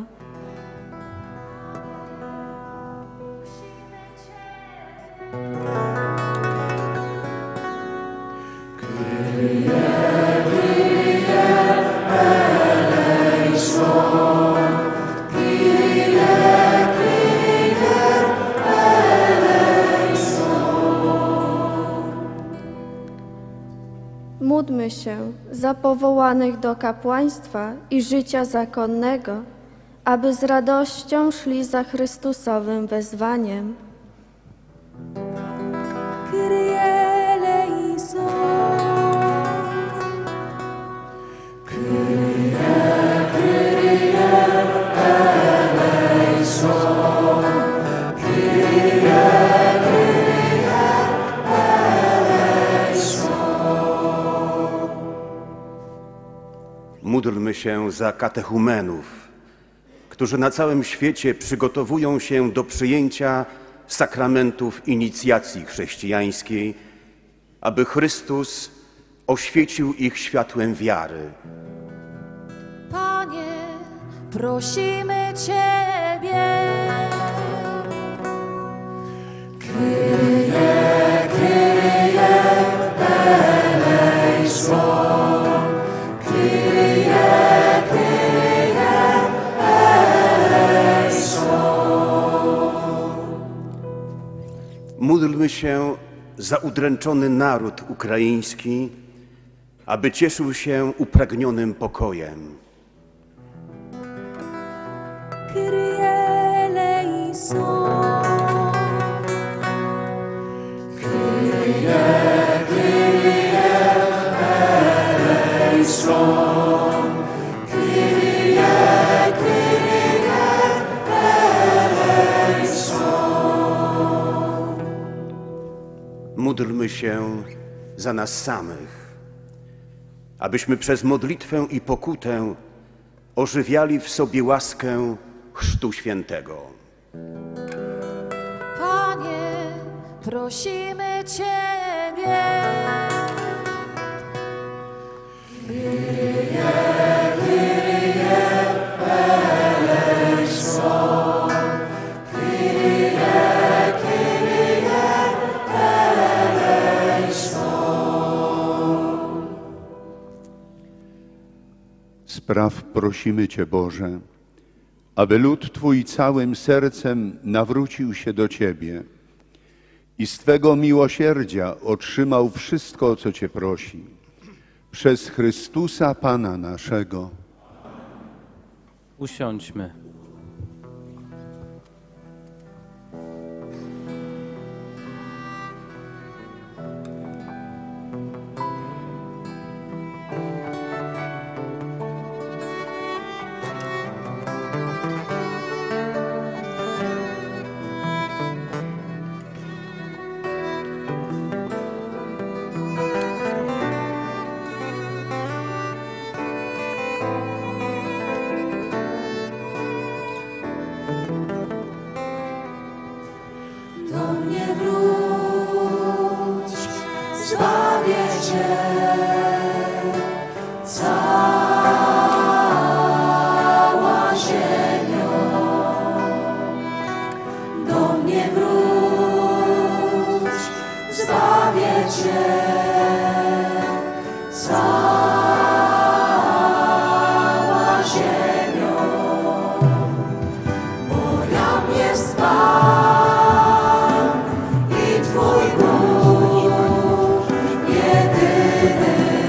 Módlmy się za powołanych do kapłaństwa i życia zakonnego, aby z radością szli za Chrystusowym wezwaniem. Kyrie eleison. Kyrie, Kyrie eleison. Kyrie, Kyrie eleison. Módlmy się za katechumenów, którzy na całym świecie przygotowują się do przyjęcia sakramentów inicjacji chrześcijańskiej, aby Chrystus oświecił ich światłem wiary. Panie, prosimy Ciebie. Kyrie, Kyrie eleison. Kyrie, Kyrie eleison. módlmy się za udręczony naród ukraiński, aby cieszył się upragnionym pokojem. Kyrie eleison. Kyrie, Kyrie eleison. Kyrie, Kyrie eleison. Módlmy się za nas samych, abyśmy przez modlitwę i pokutę ożywiali w sobie łaskę Chrztu Świętego. Panie, prosimy Ciebie. Kyrie, Kyrie eleison. Kyrie, Kyrie eleison. Spraw prosimy Cię, Boże, aby lud Twój całym sercem nawrócił się do Ciebie i z Twego miłosierdzia otrzymał wszystko, o co Cię prosi. Przez Chrystusa Pana naszego. Usiądźmy. Do mnie wróć, zbawię Cię, cała ziemio. Do mnie wróć, zbawię Cię, cała ziemio. Bo jam jest Pan i Twój Bóg, jedyny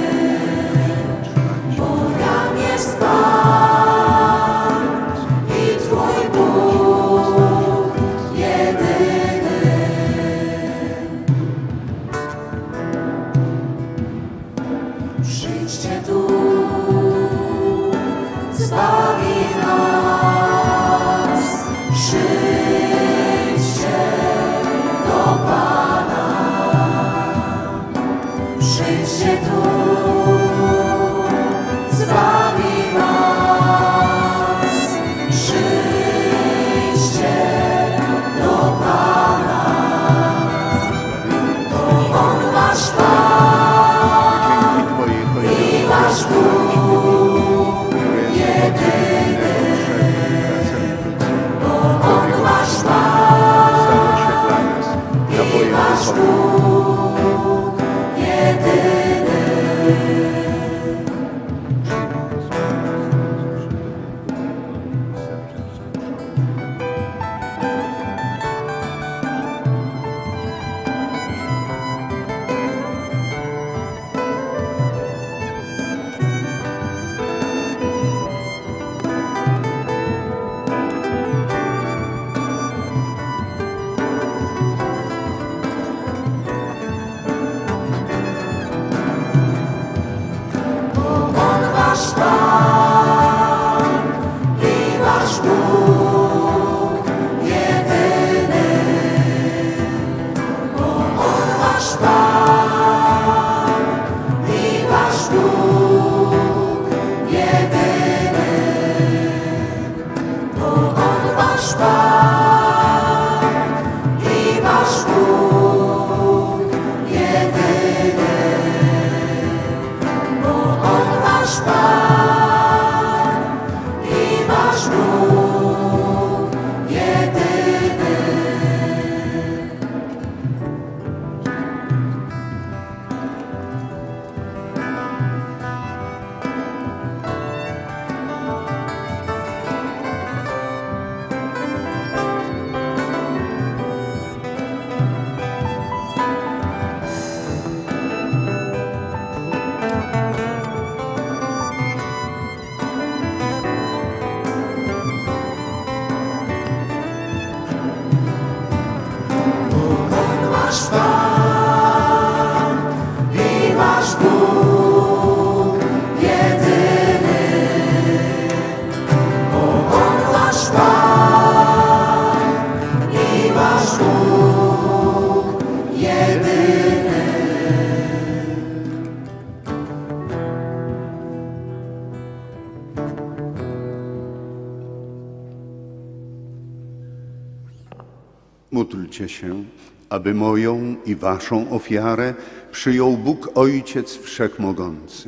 Módlcie się, aby moją i waszą ofiarę przyjął Bóg Ojciec Wszechmogący.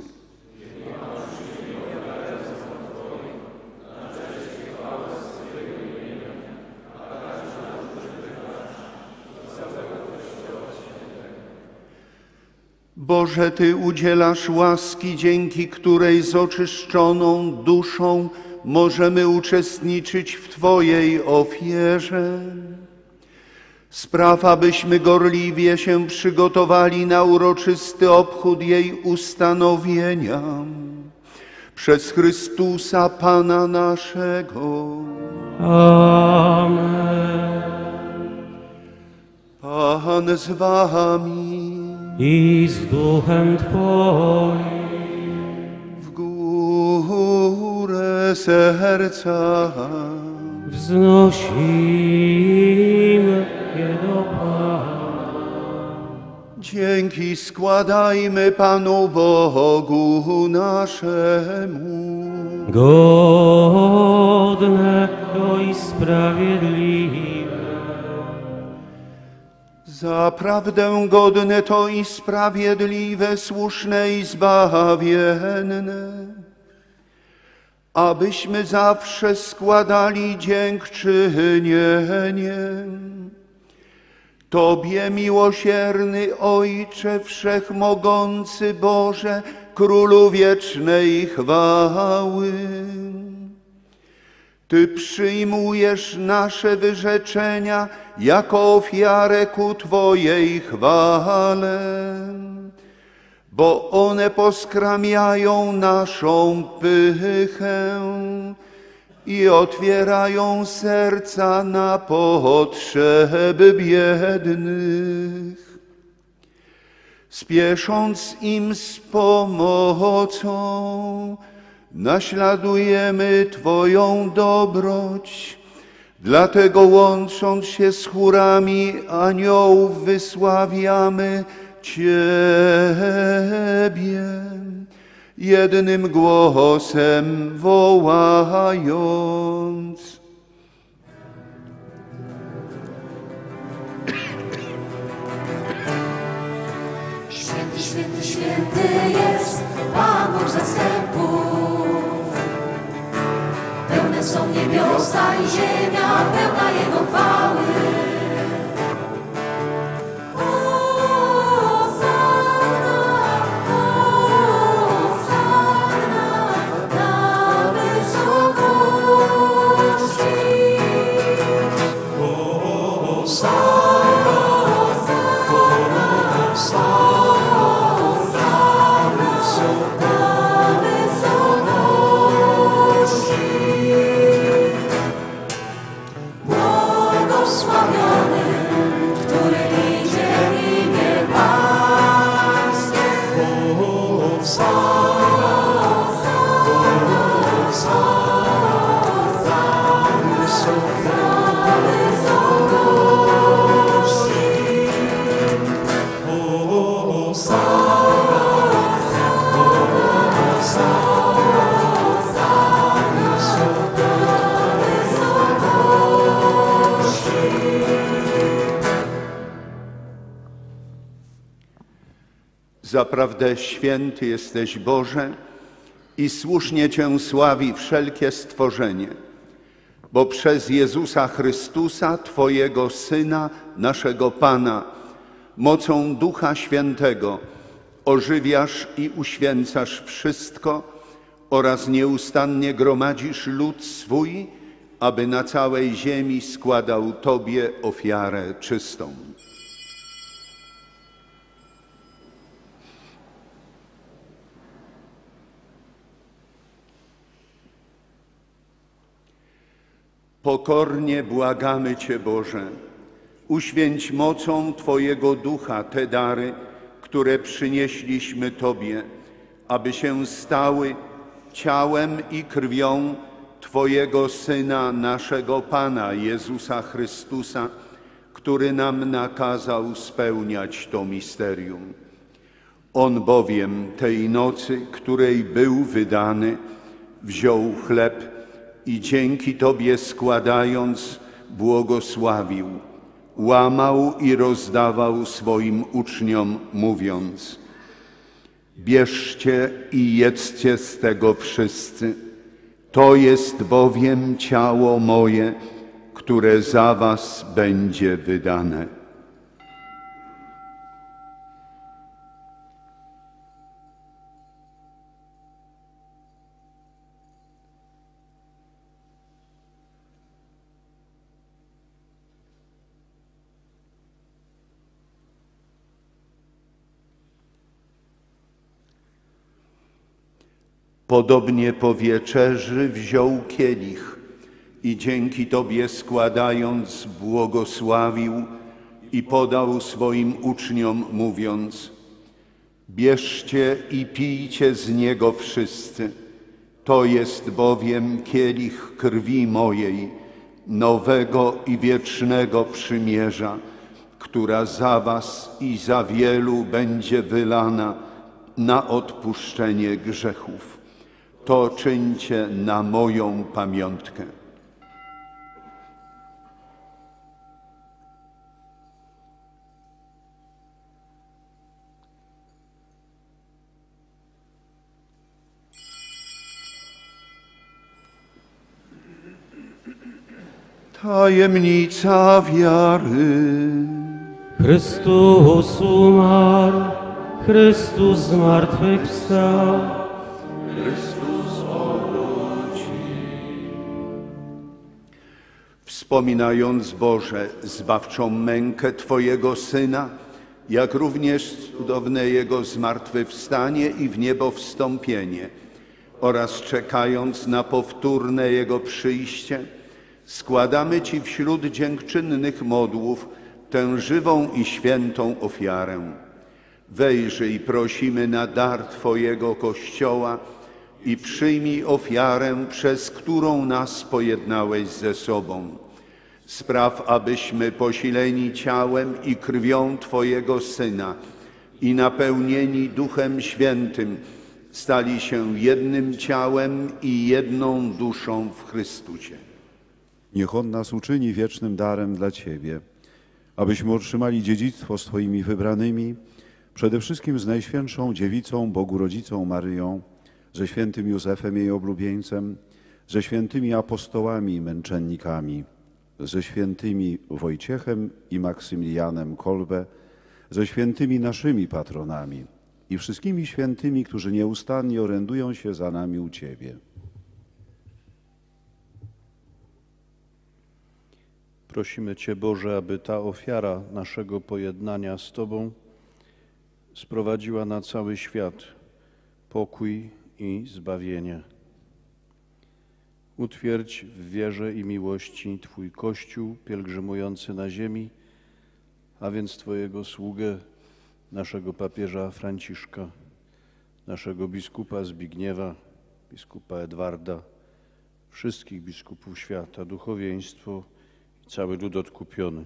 Boże, Ty udzielasz łaski, dzięki której z oczyszczoną duszą możemy uczestniczyć w Twojej ofierze. Spraw, abyśmy gorliwie się przygotowali na uroczysty obchód jej ustanowienia. Przez Chrystusa Pana naszego. Amen. Pan z wami. I z duchem Twoim. W górę serca wznosimy je do Pana. Dzięki składajmy Panu Bogu naszemu. Godne to i sprawiedliwe. Zaprawdę godne to i sprawiedliwe, słuszne i zbawienne, abyśmy zawsze składali dziękczynieniem Tobie, miłosierny Ojcze, Wszechmogący Boże, Królu wiecznej chwały. Ty przyjmujesz nasze wyrzeczenia jako ofiarę ku Twojej chwale, bo one poskramiają naszą pychę i otwierają serca na potrzeby biednych. Spiesząc im z pomocą, naśladujemy Twoją dobroć, dlatego łącząc się z chórami aniołów wysławiamy Ciebie, jednym głosem wołając. Święty, święty, święty jest Pan Bóg zastępów. Pełne są niebiosa i ziemia, pełna Jego chwały. Zaprawdę święty jesteś, Boże, i słusznie Cię sławi wszelkie stworzenie, bo przez Jezusa Chrystusa, Twojego Syna, naszego Pana, mocą Ducha Świętego ożywiasz i uświęcasz wszystko oraz nieustannie gromadzisz lud swój, aby na całej ziemi składał Tobie ofiarę czystą. Pokornie błagamy Cię, Boże, uświęć mocą Twojego Ducha te dary, które przynieśliśmy Tobie, aby się stały ciałem i krwią Twojego Syna, naszego Pana Jezusa Chrystusa, który nam nakazał spełniać to misterium. On bowiem tej nocy, której był wydany, wziął chleb i dzięki Tobie składając, błogosławił, łamał i rozdawał swoim uczniom, mówiąc: bierzcie i jedzcie z tego wszyscy, to jest bowiem ciało moje, które za was będzie wydane. Podobnie po wieczerzy wziął kielich i dzięki Tobie składając błogosławił i podał swoim uczniom, mówiąc: bierzcie i pijcie z niego wszyscy, to jest bowiem kielich krwi mojej, nowego i wiecznego przymierza, która za was i za wielu będzie wylana na odpuszczenie grzechów. To czyńcie na moją pamiątkę. Tajemnica wiary. Chrystus umarł, Chrystus zmartwychwstał. Chrystus powróci. Wspominając, Boże, zbawczą mękę Twojego Syna, jak również cudowne Jego zmartwychwstanie i w niebo wstąpienie, oraz czekając na powtórne Jego przyjście, składamy Ci wśród dziękczynnych modłów tę żywą i świętą ofiarę. Wejrzyj, prosimy, na dar Twojego Kościoła i przyjmij ofiarę, przez którą nas pojednałeś ze sobą. Spraw, abyśmy posileni ciałem i krwią Twojego Syna i napełnieni Duchem Świętym stali się jednym ciałem i jedną duszą w Chrystusie. Niech On nas uczyni wiecznym darem dla Ciebie, abyśmy otrzymali dziedzictwo z Twoimi wybranymi, przede wszystkim z Najświętszą Dziewicą, Bogu Rodzicą Maryją, ze świętym Józefem, jej oblubieńcem, ze świętymi apostołami i męczennikami, ze świętymi Wojciechem i Maksymilianem Kolbe, ze świętymi naszymi patronami i wszystkimi świętymi, którzy nieustannie orędują się za nami u Ciebie. Prosimy Cię, Boże, aby ta ofiara naszego pojednania z Tobą sprowadziła na cały świat pokój i zbawienie. Utwierdź w wierze i miłości Twój Kościół pielgrzymujący na ziemi, a więc Twojego sługę, naszego papieża Franciszka, naszego biskupa Zbigniewa, biskupa Edwarda, wszystkich biskupów świata, duchowieństwo i cały lud odkupiony.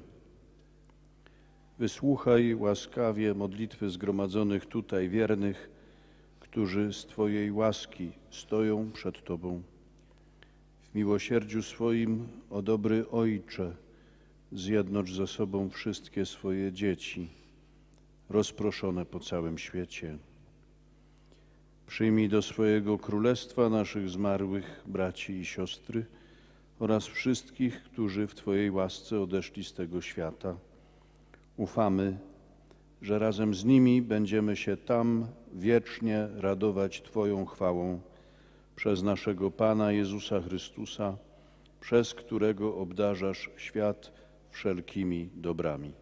Wysłuchaj łaskawie modlitwy zgromadzonych tutaj wiernych, którzy z Twojej łaski stoją przed Tobą. W miłosierdziu swoim, o dobry Ojcze, zjednocz ze sobą wszystkie swoje dzieci, rozproszone po całym świecie. Przyjmij do swojego królestwa naszych zmarłych braci i siostry oraz wszystkich, którzy w Twojej łasce odeszli z tego świata. Ufamy, że razem z nimi będziemy się tam wiecznie radować Twoją chwałą przez naszego Pana Jezusa Chrystusa, przez którego obdarzasz świat wszelkimi dobrami.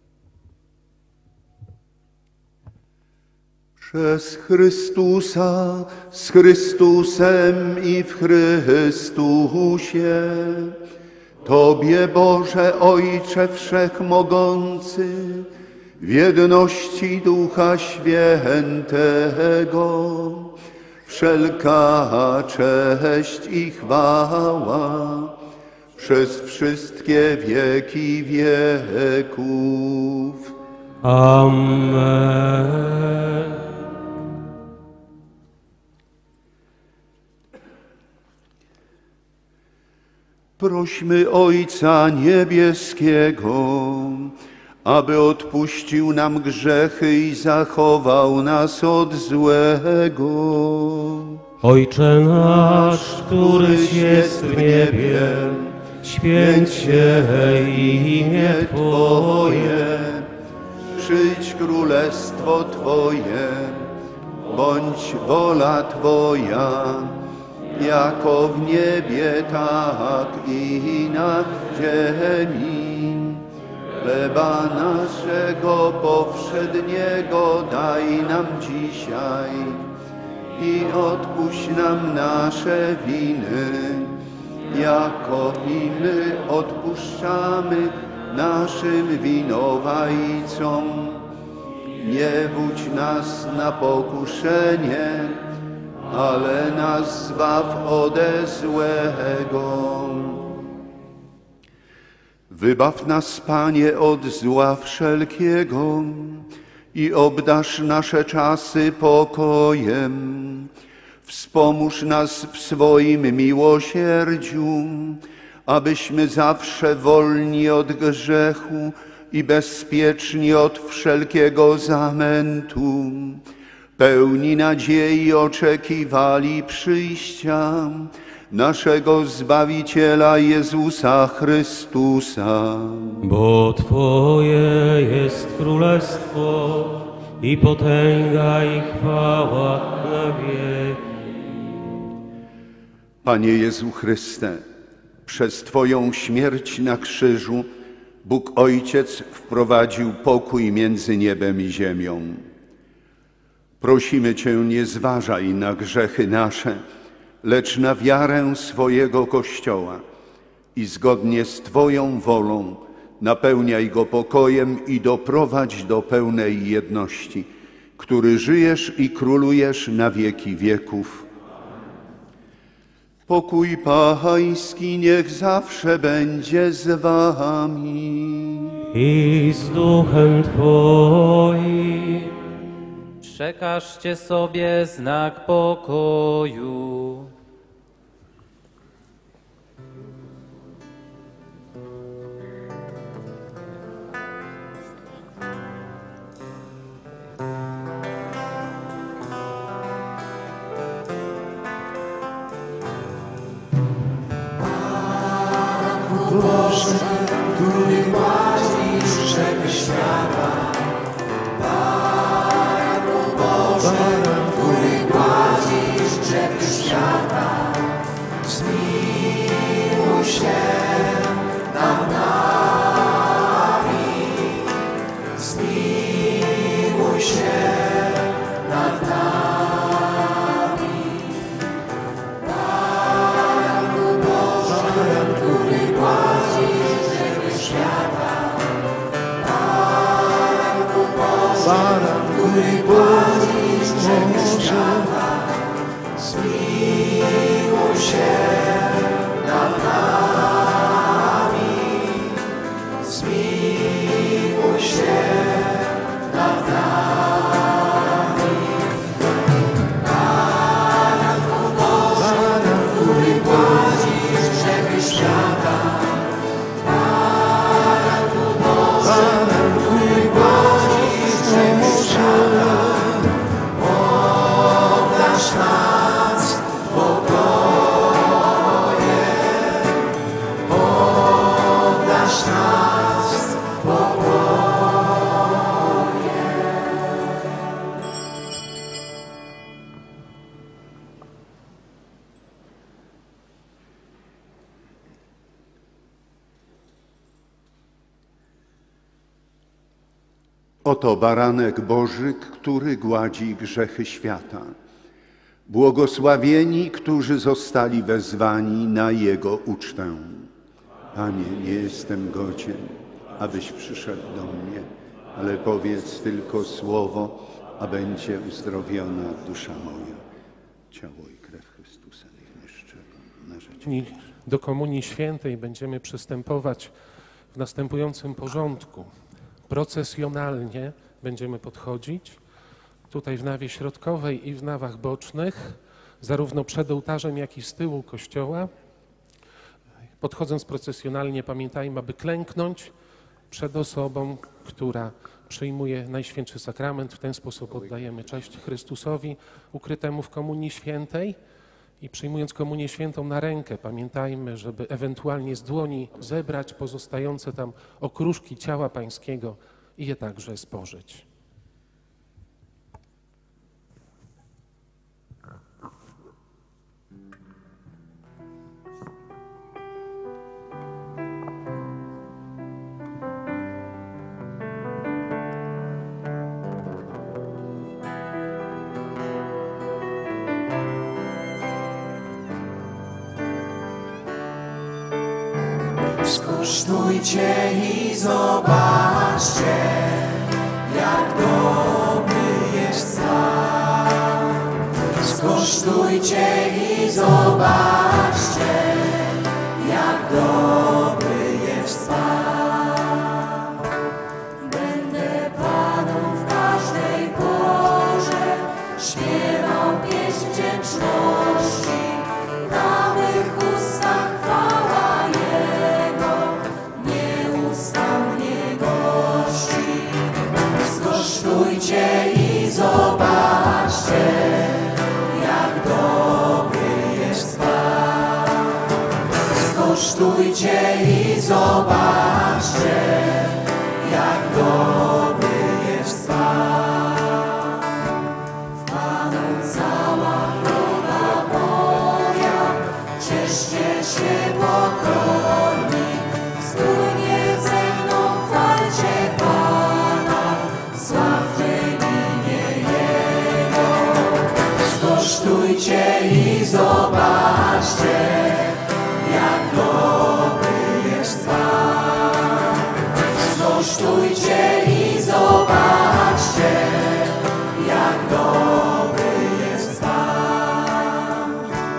Przez Chrystusa, z Chrystusem i w Chrystusie, Tobie, Boże Ojcze Wszechmogący, w jedności Ducha Świętego, wszelka cześć i chwała przez wszystkie wieki wieków. Amen. Prośmy Ojca Niebieskiego, aby odpuścił nam grzechy i zachował nas od złego. Ojcze nasz, któryś jest w niebie, święć się imię Twoje. Przyjdź królestwo Twoje, bądź wola Twoja, jako w niebie, tak i na ziemi. Chleba naszego powszedniego daj nam dzisiaj i odpuść nam nasze winy, jako i my odpuszczamy naszym winowajcom. Nie wódź nas na pokuszenie, ale nas zbaw ode złego. Wybaw nas, Panie, od zła wszelkiego i obdarz nasze czasy pokojem. Wspomóż nas w swoim miłosierdziu, abyśmy zawsze wolni od grzechu i bezpieczni od wszelkiego zamętu, pełni nadziei oczekiwali przyjścia naszego Zbawiciela Jezusa Chrystusa. Bo Twoje jest królestwo i potęga i chwała na wieki. Panie Jezu Chryste, przez Twoją śmierć na krzyżu Bóg Ojciec wprowadził pokój między niebem i ziemią. Prosimy Cię, nie zważaj na grzechy nasze, lecz na wiarę swojego Kościoła i zgodnie z Twoją wolą napełniaj go pokojem i doprowadź do pełnej jedności, który żyjesz i królujesz na wieki wieków. Pokój Pański niech zawsze będzie z Wami. I z duchem Twoim. Przekażcie sobie znak pokoju. Boże, który gładzisz grzechy świata. Panie Boże, który gładzisz grzechy świata. Zmiłuj się nad nami. Zmiłuj się nad nami. Panie Boże, który gładzisz grzechy świata. Panie Boże, który gładzisz grzechy świata. Zmiłuj się nad nami. Zmiłuj się nad nami. Panie Boże, który gładzisz grzechy świata. Panie Boże, który gładzisz grzechy świata. Obdarz nas pokojem. Obdarz nas pokojem. Oto baranek Boży, który gładzi grzechy świata. Błogosławieni, którzy zostali wezwani na Jego ucztę. Panie, nie jestem godzien, abyś przyszedł do mnie, ale powiedz tylko słowo, a będzie uzdrowiona dusza moja. Ciało i krew Chrystusa niech nie szczepią na życie. Do Komunii Świętej będziemy przystępować w następującym porządku. Procesjonalnie będziemy podchodzić tutaj w nawie środkowej i w nawach bocznych, zarówno przed ołtarzem, jak i z tyłu kościoła. Podchodząc procesjonalnie, pamiętajmy, aby klęknąć przed osobą, która przyjmuje Najświętszy Sakrament. W ten sposób oddajemy cześć Chrystusowi ukrytemu w Komunii Świętej. I przyjmując Komunię Świętą na rękę, pamiętajmy, żeby ewentualnie z dłoni zebrać pozostające tam okruszki ciała Pańskiego i je także spożyć. Skosztujcie i zobaczcie, jak dobry jest Pan. Skosztujcie i zobaczcie, jak dobry jest Pan. Będę Panu w każdej porze śpiewał pieśń wdzięczności. Na mych ustach chwała Jego nieustannie gości. Skosztujcie i zobaczcie, jak dobry jest Pan. Skosztujcie i zobaczcie, jak dobry jest Pan. W Panu cała chluba moja, cieszcie się pokorni, wspólnie ze mną chwalcie Pana, sławcie imię Jego. Skosztujcie i zobaczcie, jak dobry jest Pan. Skosztujcie i zobaczcie, jak dobry jest Pan.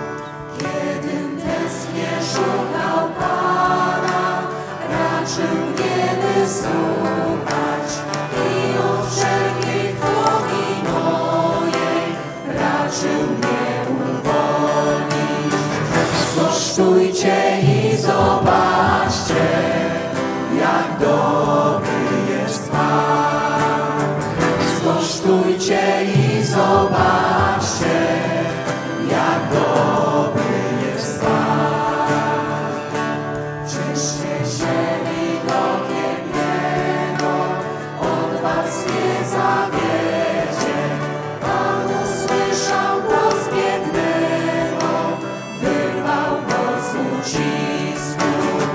Kiedym tęsknię szukał Pana, raczył mnie wysłuchać i od wszelkiej chwili mojej raczył mnie uwolnić. Skosztujcie i zobaczcie, jak dobry jest Pan. Skosztujcie i zobaczcie, jak dobry jest Pan. Cieszcie się widokiem Jego, od was nie zawiedzie. Pan usłyszał głos biednego, wyrwał go z ucisku.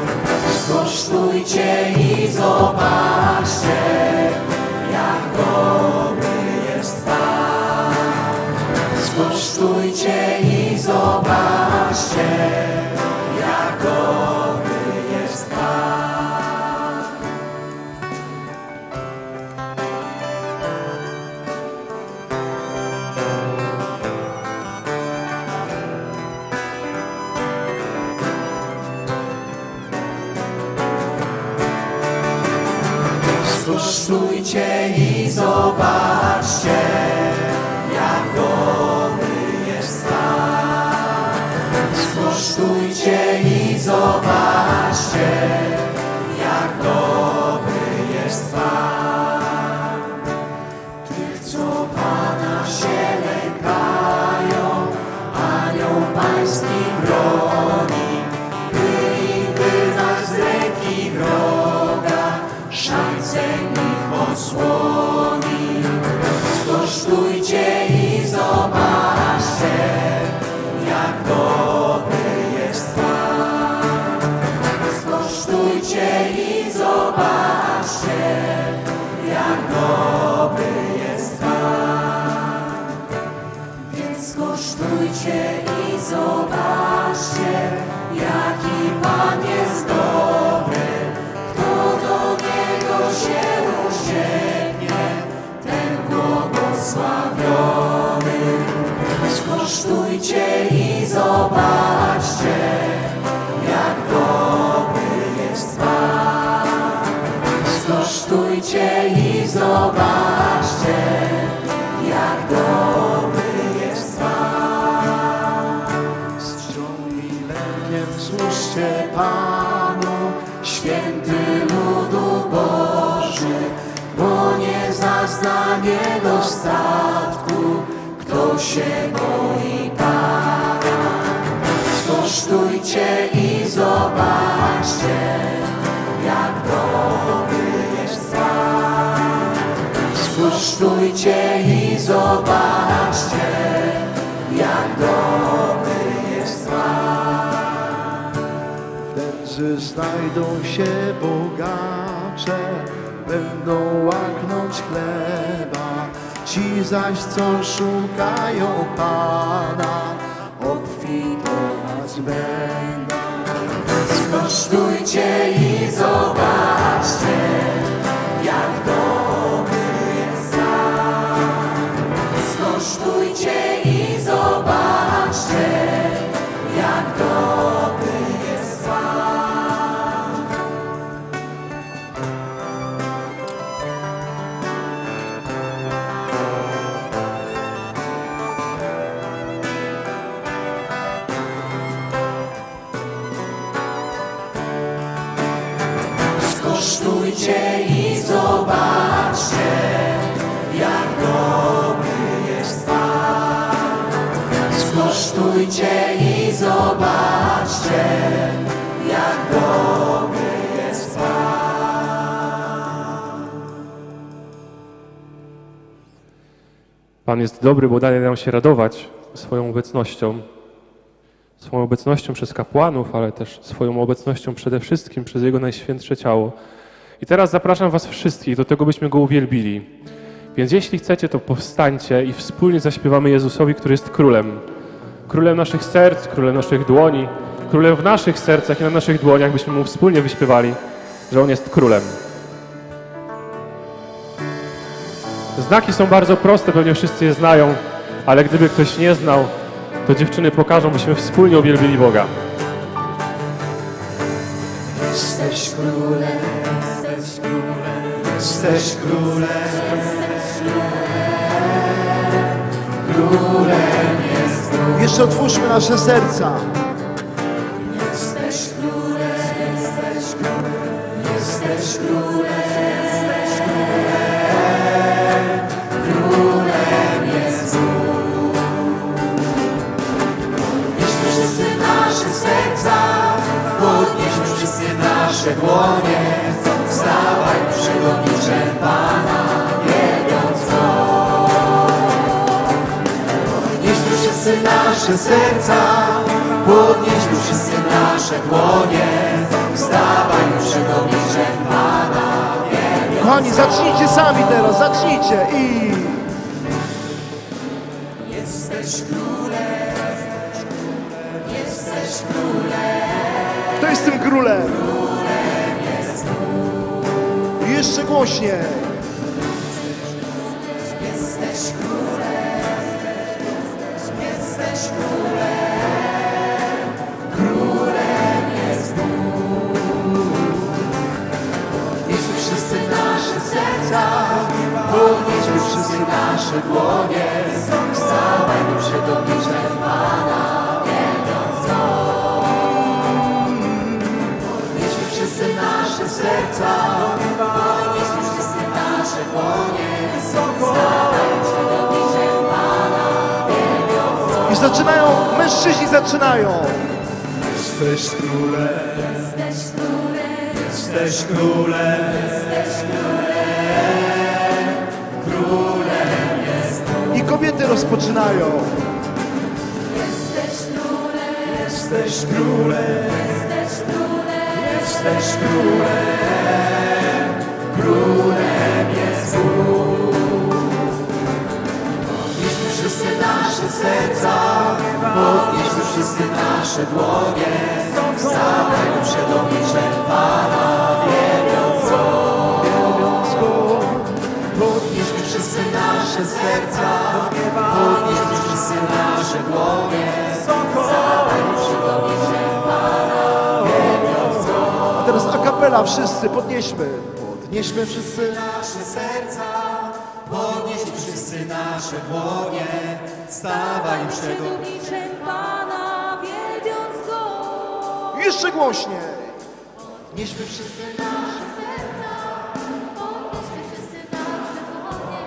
Skosztujcie i zobaczcie, jak dobry jest Pan. Skosztujcie i zobaczcie, jak dobry jest Pan. Skosztujcie i zobaczcie, jak dobry jest Pan. Skosztujcie i zobaczcie, jak dobry jest Pan. Tych, co Pana się lękają, anioł Pański broni, by ich wyrwać z ręki wroga, szanceń ich osłoni. Skosztujcie i zobaczcie, jak dobry jest Pan. Skosztujcie i zobaczcie, jak dobry jest Pan. Więc skosztujcie i zobaczcie, jaki Pan jest dobry. Kto do Niego się usięgnie, ten błogosławiony. Skosztujcie i zobaczcie, jak dobry jest Pan. Skosztujcie i zobaczcie, jak dobry jest Pan. Z ciągłym lękiem słuchajcie Pan. Ty ludu Boży, bo nie zazna niedostatku, kto się boi Pana. Skosztujcie i zobaczcie, jak dobry jest Pan. Skosztujcie i zobaczcie, jak dobry jest Pan. W nędzy znajdą się bogacze, będą łaknąć chleba. Ci zaś, co szukają Pana, obfitować będą. Skosztujcie i zobaczcie, jak dobry jest Pan. Skosztujcie i zobaczcie, jak dobry jest Pan. Skosztujcie i zobaczcie, jak dobry jest Pan. Skosztujcie i zobaczcie, jak dobry jest Pan. Pan jest dobry, bo daje nam się radować swoją obecnością. Swoją obecnością przez kapłanów, ale też swoją obecnością przede wszystkim przez Jego najświętsze ciało. I teraz zapraszam was wszystkich do tego, byśmy Go uwielbili. Więc jeśli chcecie, to powstańcie i wspólnie zaśpiewamy Jezusowi, który jest Królem. Królem naszych serc, Królem naszych dłoni, Królem w naszych sercach i na naszych dłoniach, byśmy Mu wspólnie wyśpiewali, że On jest Królem. Znaki są bardzo proste, pewnie wszyscy je znają, ale gdyby ktoś nie znał, to dziewczyny pokażą, byśmy wspólnie uwielbili Boga. Jesteś królem, jesteś królem, jesteś królem, królem jest Bóg. Jeszcze otwórzmy nasze serca. Jesteś królem, jesteś królem, jesteś królem, jesteś królem, królem jest Bóg. Podnieśmy wszyscy nasze serca, podnieśmy wszyscy nasze dłonie, wstawaj przed obliczem Pana, wielbiąc Go. Podnieśmy wszyscy nasze serca, podnieśmy wszyscy nasze dłonie, wstawaj przed obliczem Pana, wielbiąc Go. Kochani, zacznijcie sami teraz, zacznijcie i... Jesteś królem, jesteś królem. Kto jest tym królem? I jeszcze głośniej. Jesteś królem, jesteś królem, królem jest Bóg. Podnieśmy wszyscy nasze serca, podnieśmy wszyscy nasze dłonie, wstawaj przed obliczem Pana, wielbiąc Go. Podnieśmy wszyscy nasze serca, podnieśmy wszyscy nasze dłonie, wstawaj przed obliczem Pana, wielbiąc Go. I zaczynają, mężczyźni zaczynają. Jesteś królem, jesteś królem, jesteś królem, jesteś królem, królem jest Bóg. I kobiety rozpoczynają. Jesteś królem, jesteś królem, jesteś królem, jesteś królem, królem jest Bóg. Podnieśmy wszyscy nasze serca, podnieśmy wszyscy nasze dłonie, wstawaj przed obliczem Pana, wielbiąc Go. Podnieśmy wszyscy nasze serca, podnieśmy wszyscy nasze dłonie, wstawaj przed obliczem Pana, wielbiąc Go. A teraz a capella wszyscy, podnieśmy. Podnieśmy wszyscy. Nasze serca, podnieśmy wszyscy nasze dłonie, stawaj przed obliczem Pana, wielbiąc Go. Jeszcze głośniej. Podnieśmy wszyscy nasze serca, podnieśmy wszyscy nasze dłonie.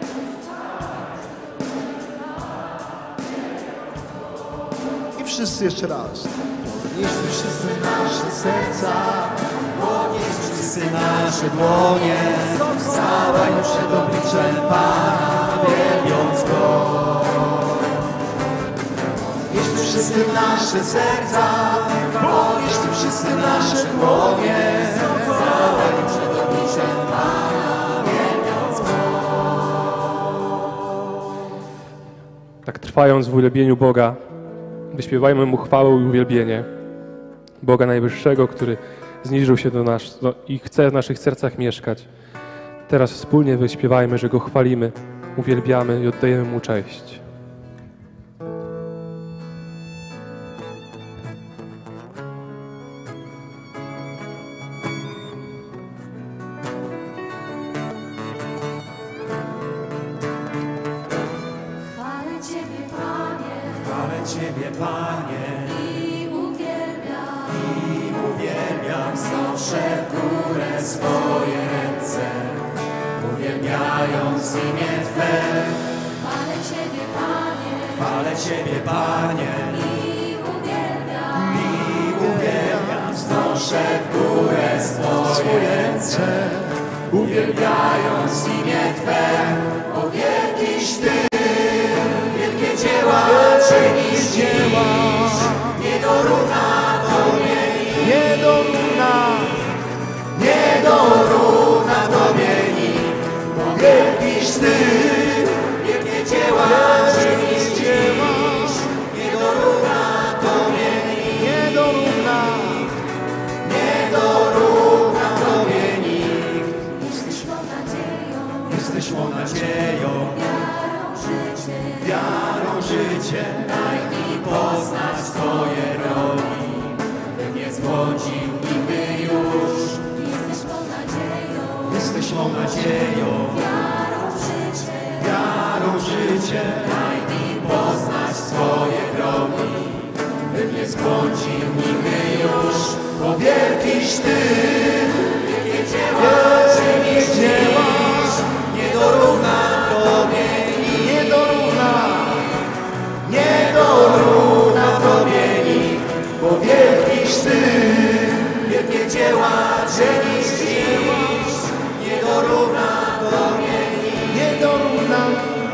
I wszyscy jeszcze raz. Podnieśmy wszyscy nasze serca, podnieśmy wszyscy nasze dłonie. Stawaj przed obliczem Pana, wielbiąc Go. Podnieśmy wszyscy nasze serca, podnieśmy wszyscy nasze dłonie. Stawaj przed obliczem Pana, wielbiąc Go. Tak trwając w uwielbieniu Boga, wyśpiewajmy Mu chwałę i uwielbienie. Boga Najwyższego, który zniżył się do nas do, i chce w naszych sercach mieszkać. Teraz wspólnie wyśpiewajmy, że Go chwalimy, uwielbiamy i oddajemy Mu cześć. Chwalę Ciebie, Panie, Chwalę Ciebie, Panie, i uwielbiam, i uwielbiam, znoszę w górę swoje ręce, uwielbiając imię Twe. chwalę Ciebie, Panie, Chwalę Ciebie, Panie, i uwielbiam, i uwielbiam, znoszę w górę swoje ręce, uwielbiając imię Twe. O wielkiś Ty, wielkie dzieła czynisz dziś, nie dorówna Tobie nikt, nie dorówna, nie dorówna Tobie nikt. O wielkiś Ty, wielkie dzieła czynisz dziś, nie dorówna Tobie nikt, nie dorówna, nie dorówna Tobie nikt. jesteś mą nadzieją, Jesteś mą nadzieją, wiarą, życiem, wiarą, życie, daj mi poznać Twoje drogi, bym nie zbłądził nigdy już. jesteś mą nadzieją, Jesteś mą nadzieją, wiarą, życiem, wiarą, życie, daj mi poznać Twoje drogi, bym nie zbłądził nigdy już. Bo wielkiś Ty, wielkie dzieła czynisz dziś, nie dorówna Tobie nikt, nie dorówna, nie dorówna Tobie nikt. Bo wielkiś Ty, wielkie dzieła czynisz dziś, nie dorówna Tobie nikt, nie dorówna,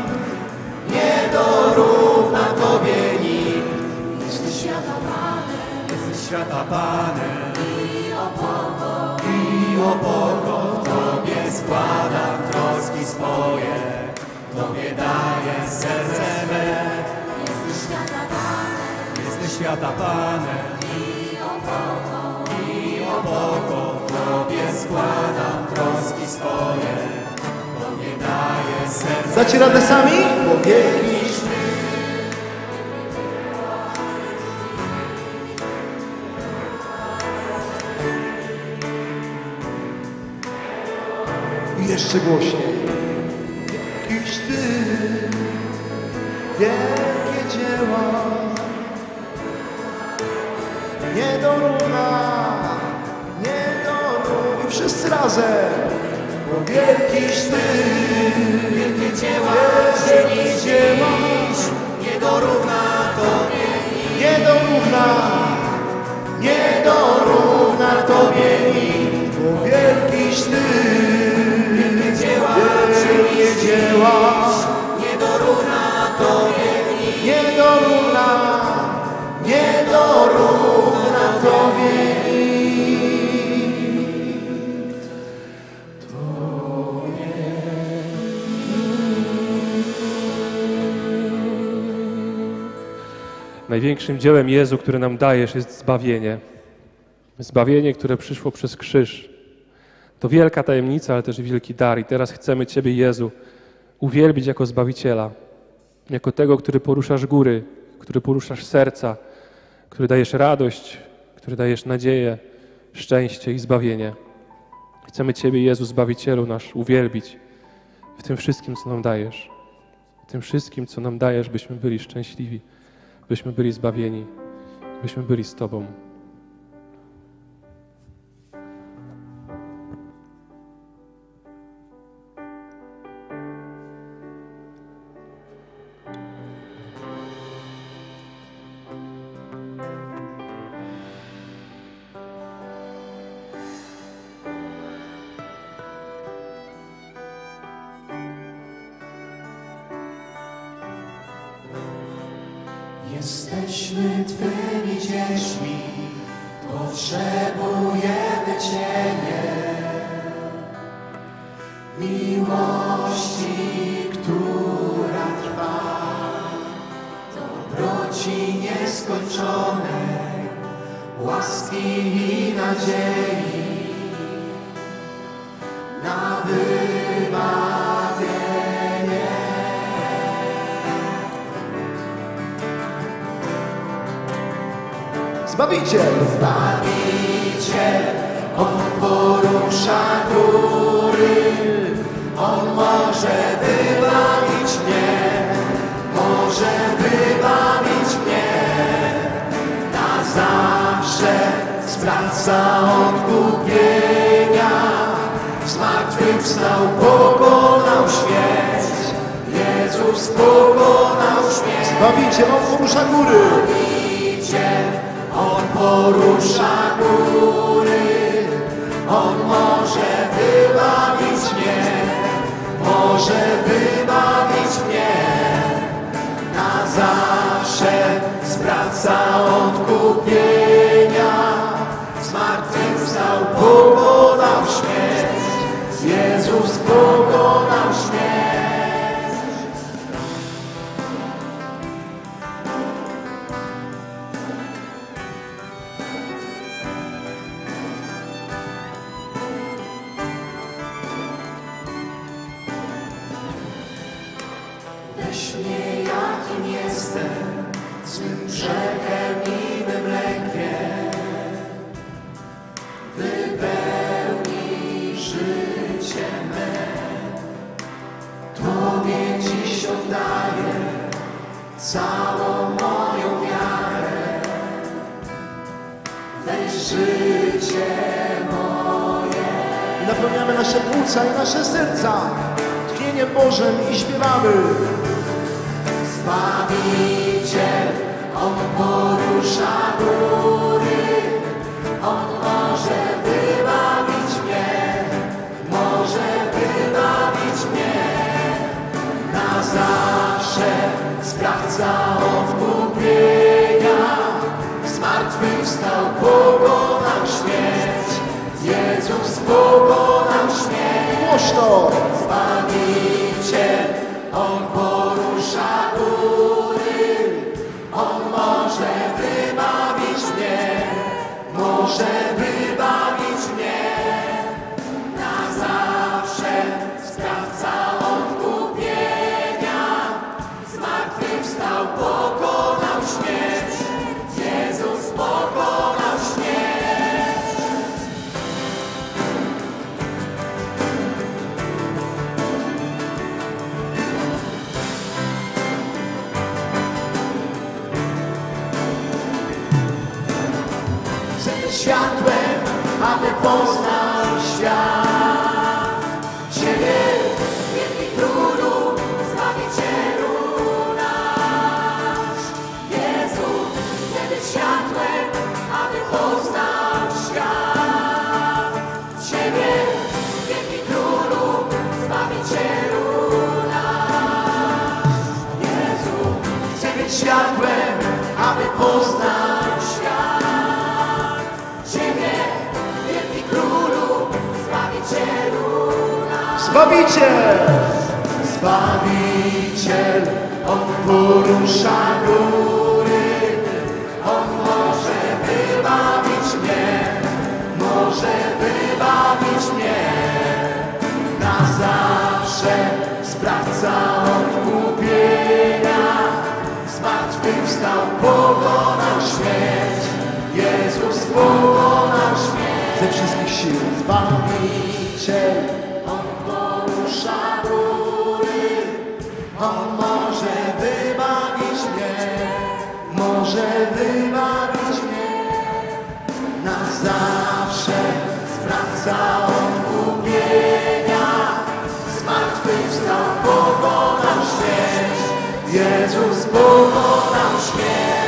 nie dorówna Tobie nikt. jesteś świata Panem, Jesteś świata Panem i opoko, i opoko, Tobie składam troski swoje, Tobie daję serce me. jesteś świata Panem, Jesteś świata Panem i opoko, i opoko, Tobie składam troski swoje, Tobie daję serce. Dacie radę sami? Bo wielkiś Ty, I jeszcze głośniej. Jakiś Ty, wielkie dzieła, nie dorówna, nie dorówna. I wszyscy razem. bo wielkiś Ty, wielkie dzieła czynisz dziś, nie dorówna Tobie nikt, Nie dorówna, nie dorówna Tobie nikt. Bo wielkiś Ty, wielkie dzieła wielkie czynisz dzieła, nie dorówna Tobie nikt. nie dorówna, nie dorówna Tobie nikt. Największym dziełem Jezu, które nam dajesz, jest zbawienie. Zbawienie, które przyszło przez krzyż. To wielka tajemnica, ale też wielki dar. I teraz chcemy Ciebie, Jezu, uwielbić jako Zbawiciela, jako tego, który poruszasz góry, który poruszasz serca, który dajesz radość, który dajesz nadzieję, szczęście i zbawienie. Chcemy Ciebie, Jezu, Zbawicielu nasz, uwielbić w tym wszystkim, co nam dajesz. W tym wszystkim, co nam dajesz, byśmy byli szczęśliwi, byśmy byli zbawieni, byśmy byli z Tobą. Jesteśmy Twymi dziećmi, potrzebujemy Ciebie, miłości, która trwa, dobroci nieskończonej, łaski i nadziei na wybawienie. Zbawiciel! Zbawiciel, On porusza góry, On może wybawić mnie, może wybawić mnie, na zawsze sprawca odkupienia, zmartwychwstał, pokonał śmierć, Jezus pokonał śmierć. Zbawiciel, On porusza góry! On porusza góry, On może wybawić mnie, może wybawić mnie, na zawsze sprawca odkupienia, zmartwychwstał, pokonał śmierć, Jezus pokonał śmierć. Weź mnie, jakim jestem, swym grzechem i mym lękiem, wypełnij życie me. Tobie dziś oddaję całą moją wiarę. Weź życie moje. Napełniamy nasze płuca i nasze serca tchnieniem Bożym i śpiewamy. Zbawiciel, On porusza góry, On może wybawić mnie, może wybawić mnie, na zawsze sprawca odkupienia, zmartwychwstał, pokonał śmierć, Jezus pokonał śmierć. Głośno! Zbawiciel, On porusza góry, On może wybawić mnie, może wybawić mnie, na zawsze sprawca odkupienia, zmartwychwstał, pokonał śmierć, Jezus pokonał śmierć. Światłem, aby poznał świat. Ciebie, wielki Królu, Zbawicielu nasz. Jezu, chcę być światłem, aby poznał świat. Ciebie, wielki Królu, Zbawicielu nasz. Jezu, chcę być światłem, aby poznał świat. Zbawiciel! Zbawiciel, On porusza góry, On może wybawić mnie, może wybawić mnie, na zawsze sprawca odkupienia, zmartwychwstał, pokonał śmierć, Jezus pokonał śmierć. Ze wszystkich sił. Zbawiciel, porusza góry, On może wybawić mnie, może wybawić mnie, na zawsze sprawca odkupienia, zmartwychwstał, pokonał śmierć, Jezus pokonał śmierć.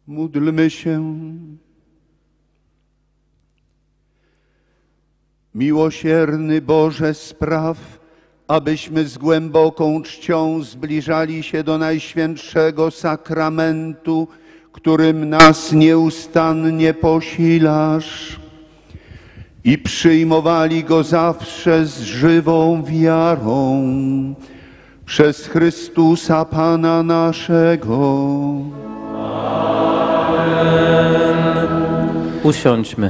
Módlmy się. Miłosierny Boże, spraw, abyśmy z głęboką czcią zbliżali się do Najświętszego Sakramentu, którym nas nieustannie posilasz, i przyjmowali Go zawsze z żywą wiarą przez Chrystusa Pana naszego. Amen. Usiądźmy.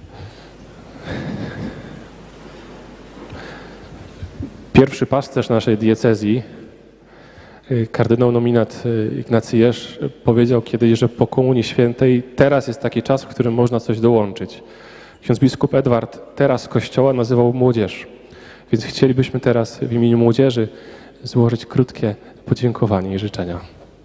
Pierwszy pasterz naszej diecezji, kardynał nominat Ignacy Jerz, powiedział kiedyś, że po Komunii Świętej teraz jest taki czas, w którym można coś dołączyć. Ksiądz biskup Edward teraz Kościoła nazywał młodzież, więc chcielibyśmy teraz w imieniu młodzieży złożyć krótkie podziękowanie i życzenia.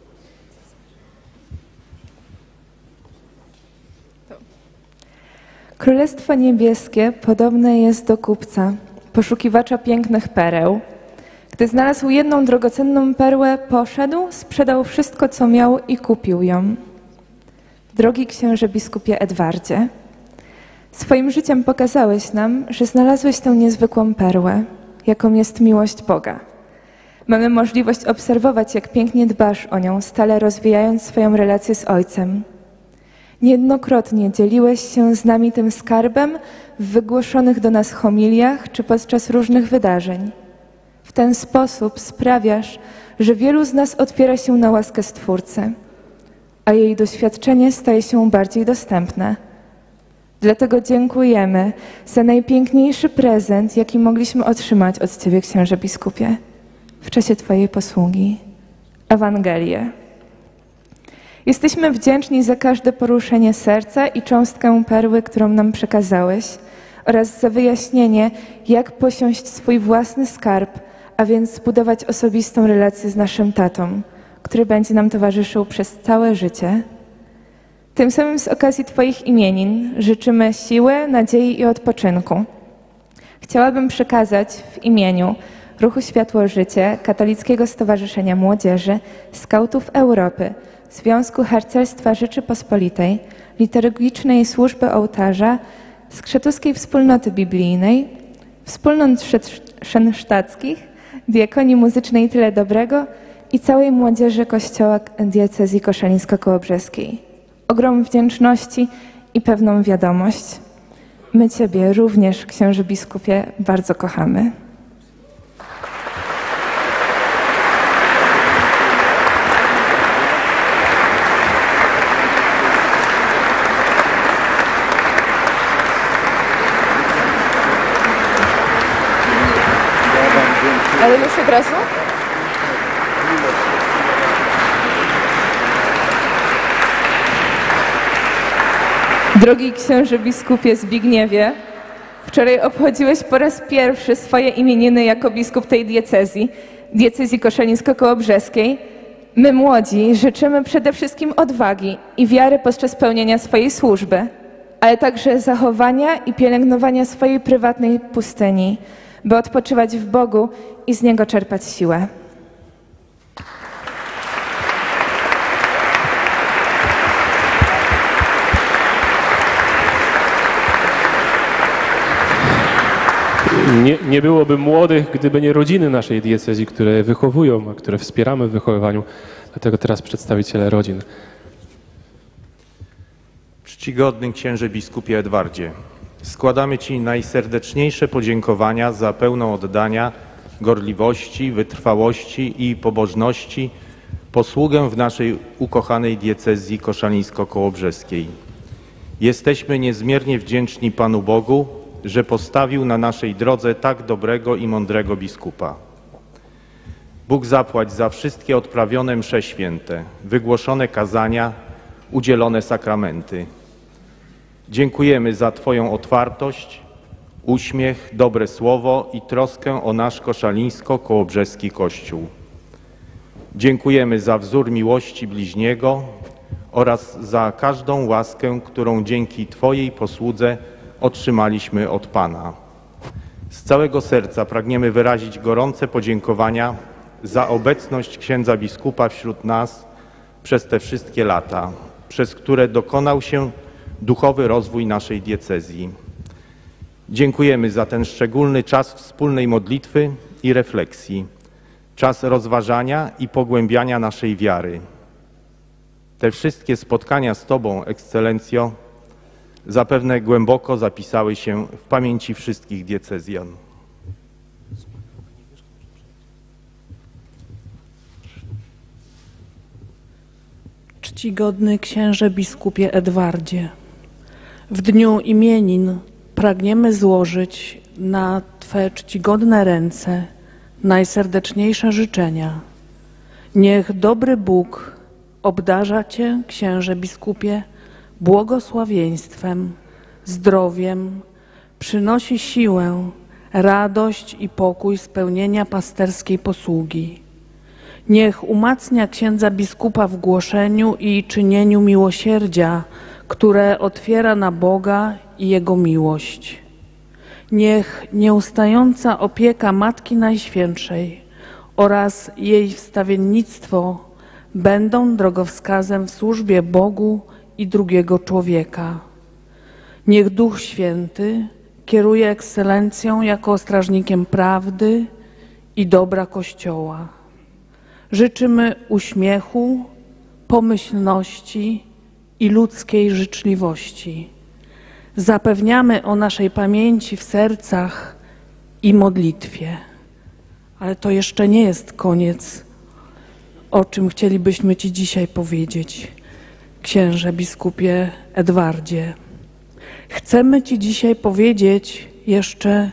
Królestwo Niebieskie podobne jest do kupca, poszukiwacza pięknych pereł. Gdy znalazł jedną drogocenną perłę, poszedł, sprzedał wszystko, co miał i kupił ją. Drogi księże biskupie Edwardzie, swoim życiem pokazałeś nam, że znalazłeś tę niezwykłą perłę, jaką jest miłość Boga. Mamy możliwość obserwować, jak pięknie dbasz o nią, stale rozwijając swoją relację z Ojcem. Niejednokrotnie dzieliłeś się z nami tym skarbem w wygłoszonych do nas homiliach czy podczas różnych wydarzeń. W ten sposób sprawiasz, że wielu z nas otwiera się na łaskę Stwórcy, a jej doświadczenie staje się bardziej dostępne. Dlatego dziękujemy za najpiękniejszy prezent, jaki mogliśmy otrzymać od Ciebie, księże biskupie, w czasie Twojej posługi – Ewangelię. Jesteśmy wdzięczni za każde poruszenie serca i cząstkę perły, którą nam przekazałeś, oraz za wyjaśnienie, jak posiąść swój własny skarb, a więc zbudować osobistą relację z naszym tatą, który będzie nam towarzyszył przez całe życie. Tym samym z okazji Twoich imienin życzymy siły, nadziei i odpoczynku. Chciałabym przekazać w imieniu Ruchu Światło Życie, Katolickiego Stowarzyszenia Młodzieży, Skautów Europy, Związku Harcerstwa Rzeczypospolitej, Liturgicznej Służby Ołtarza, Skrzetuskiej Wspólnoty Biblijnej, Wspólnot Szensztackich, Diakonii Muzycznej Tyle Dobrego i całej młodzieży Kościoła Diecezji Koszalińsko-Kołobrzeskiej. Ogrom wdzięczności i pewną wiadomość. My Ciebie również, księże biskupie, bardzo kochamy. Ale już od razu? Drogi księże biskupie Zbigniewie, wczoraj obchodziłeś po raz pierwszy swoje imieniny jako biskup tej diecezji, diecezji koszalińsko-kołobrzeskiej. My młodzi życzymy przede wszystkim odwagi i wiary podczas pełnienia swojej służby, ale także zachowania i pielęgnowania swojej prywatnej pustyni, by odpoczywać w Bogu i z Niego czerpać siłę. Nie, nie byłoby młodych, gdyby nie rodziny naszej diecezji, które wychowują, a które wspieramy w wychowywaniu. Dlatego teraz przedstawiciele rodzin. Czcigodny księże biskupie Edwardzie, składamy Ci najserdeczniejsze podziękowania za pełną oddania, gorliwości, wytrwałości i pobożności posługę w naszej ukochanej diecezji koszalińsko-kołobrzeskiej. Jesteśmy niezmiernie wdzięczni Panu Bogu, że postawił na naszej drodze tak dobrego i mądrego biskupa. Bóg zapłać za wszystkie odprawione msze święte, wygłoszone kazania, udzielone sakramenty. Dziękujemy za Twoją otwartość, uśmiech, dobre słowo i troskę o nasz koszalińsko-kołobrzeski Kościół. Dziękujemy za wzór miłości bliźniego oraz za każdą łaskę, którą dzięki Twojej posłudze otrzymaliśmy od Pana. Z całego serca pragniemy wyrazić gorące podziękowania za obecność księdza biskupa wśród nas przez te wszystkie lata. przez które dokonał się duchowy rozwój naszej diecezji. Dziękujemy za ten szczególny czas wspólnej modlitwy i refleksji, czas rozważania i pogłębiania naszej wiary. Te wszystkie spotkania z Tobą, Ekscelencjo, zapewne głęboko zapisały się w pamięci wszystkich diecezjan. Czcigodny księże biskupie Edwardzie, w dniu imienin pragniemy złożyć na Twe czcigodne ręce najserdeczniejsze życzenia. Niech dobry Bóg obdarza Cię, księże biskupie, błogosławieństwem, zdrowiem, przynosi siłę, radość i pokój spełnienia pasterskiej posługi. Niech umacnia księdza biskupa w głoszeniu i czynieniu miłosierdzia, które otwiera na Boga i Jego miłość. Niech nieustająca opieka Matki Najświętszej oraz jej wstawiennictwo będą drogowskazem w służbie Bogu i drugiego człowieka. Niech Duch Święty kieruje Ekscelencją jako strażnikiem prawdy i dobra Kościoła. Życzymy uśmiechu, pomyślności i ludzkiej życzliwości. Zapewniamy o naszej pamięci w sercach i modlitwie. Ale to jeszcze nie jest koniec, o czym chcielibyśmy Ci dzisiaj powiedzieć, księże biskupie Edwardzie. Chcemy Ci dzisiaj powiedzieć jeszcze,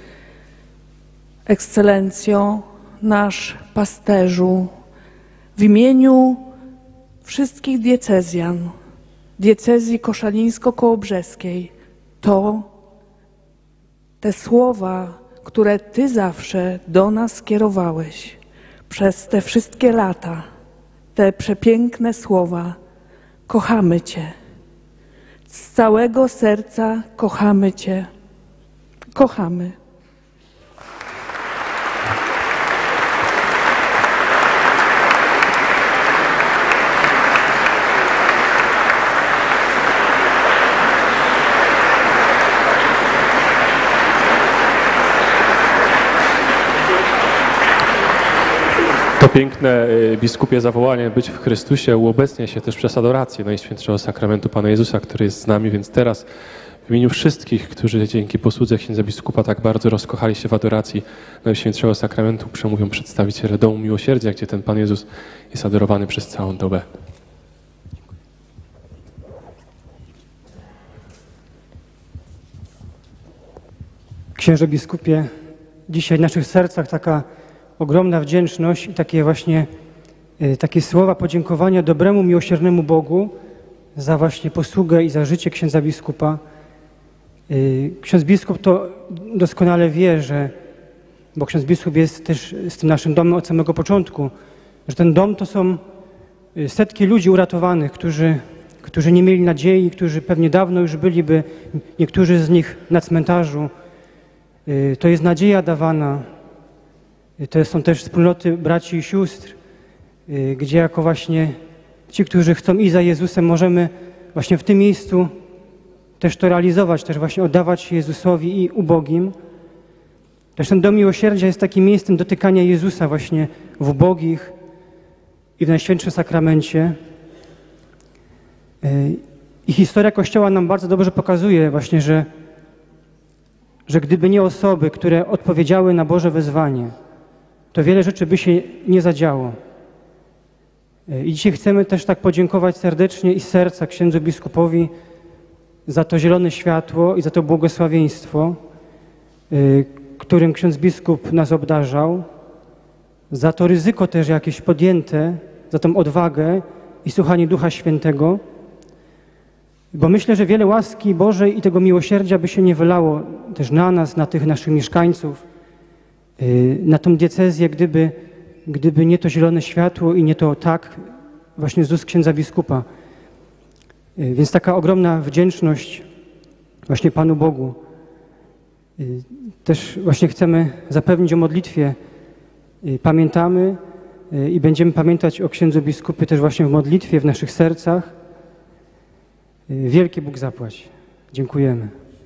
Ekscelencjo, nasz pasterzu, w imieniu wszystkich diecezjan, diecezji koszalińsko-kołobrzeskiej, to te słowa, które Ty zawsze do nas skierowałeś przez te wszystkie lata, te przepiękne słowa, kochamy Cię. Z całego serca kochamy Cię. Kochamy. To piękne biskupie zawołanie być w Chrystusie uobecnia się też przez adorację Najświętszego Sakramentu Pana Jezusa, który jest z nami, więc teraz w imieniu wszystkich, którzy dzięki posłudze księdza biskupa tak bardzo rozkochali się w adoracji Najświętszego Sakramentu, przemówią przedstawiciele Domu Miłosierdzia, gdzie ten Pan Jezus jest adorowany przez całą dobę. Księże biskupie, dzisiaj w naszych sercach taka ogromna wdzięczność i takie właśnie y, takie słowa podziękowania dobremu, miłosiernemu Bogu za właśnie posługę i za życie księdza biskupa. Y, ksiądz biskup to doskonale wie, że, bo ksiądz biskup jest też z tym naszym domem od samego początku, że ten dom to są setki ludzi uratowanych, którzy, którzy nie mieli nadziei, którzy pewnie dawno już byliby, niektórzy z nich na cmentarzu. Y, to jest nadzieja dawana. To są też wspólnoty braci i sióstr, gdzie jako właśnie ci, którzy chcą iść za Jezusem, możemy właśnie w tym miejscu też to realizować, też właśnie oddawać się Jezusowi i ubogim. Też ten Dom Miłosierdzia jest takim miejscem dotykania Jezusa właśnie w ubogich i w Najświętszym Sakramencie. I historia Kościoła nam bardzo dobrze pokazuje właśnie, że, że gdyby nie osoby, które odpowiedziały na Boże wezwanie, to wiele rzeczy by się nie zadziało. I dzisiaj chcemy też tak podziękować serdecznie i z serca księdzu biskupowi za to zielone światło i za to błogosławieństwo, którym ksiądz biskup nas obdarzał, za to ryzyko też jakieś podjęte, za tą odwagę i słuchanie Ducha Świętego, bo myślę, że wiele łaski Bożej i tego miłosierdzia by się nie wylało też na nas, na tych naszych mieszkańców, na tą diecezję, gdyby, gdyby nie to zielone światło i nie to tak właśnie z ust księdza biskupa. Więc taka ogromna wdzięczność właśnie Panu Bogu. Też właśnie chcemy zapewnić o modlitwie. Pamiętamy i będziemy pamiętać o księdzu biskupie też właśnie w modlitwie, w naszych sercach. Wielki Bóg zapłać. Dziękujemy.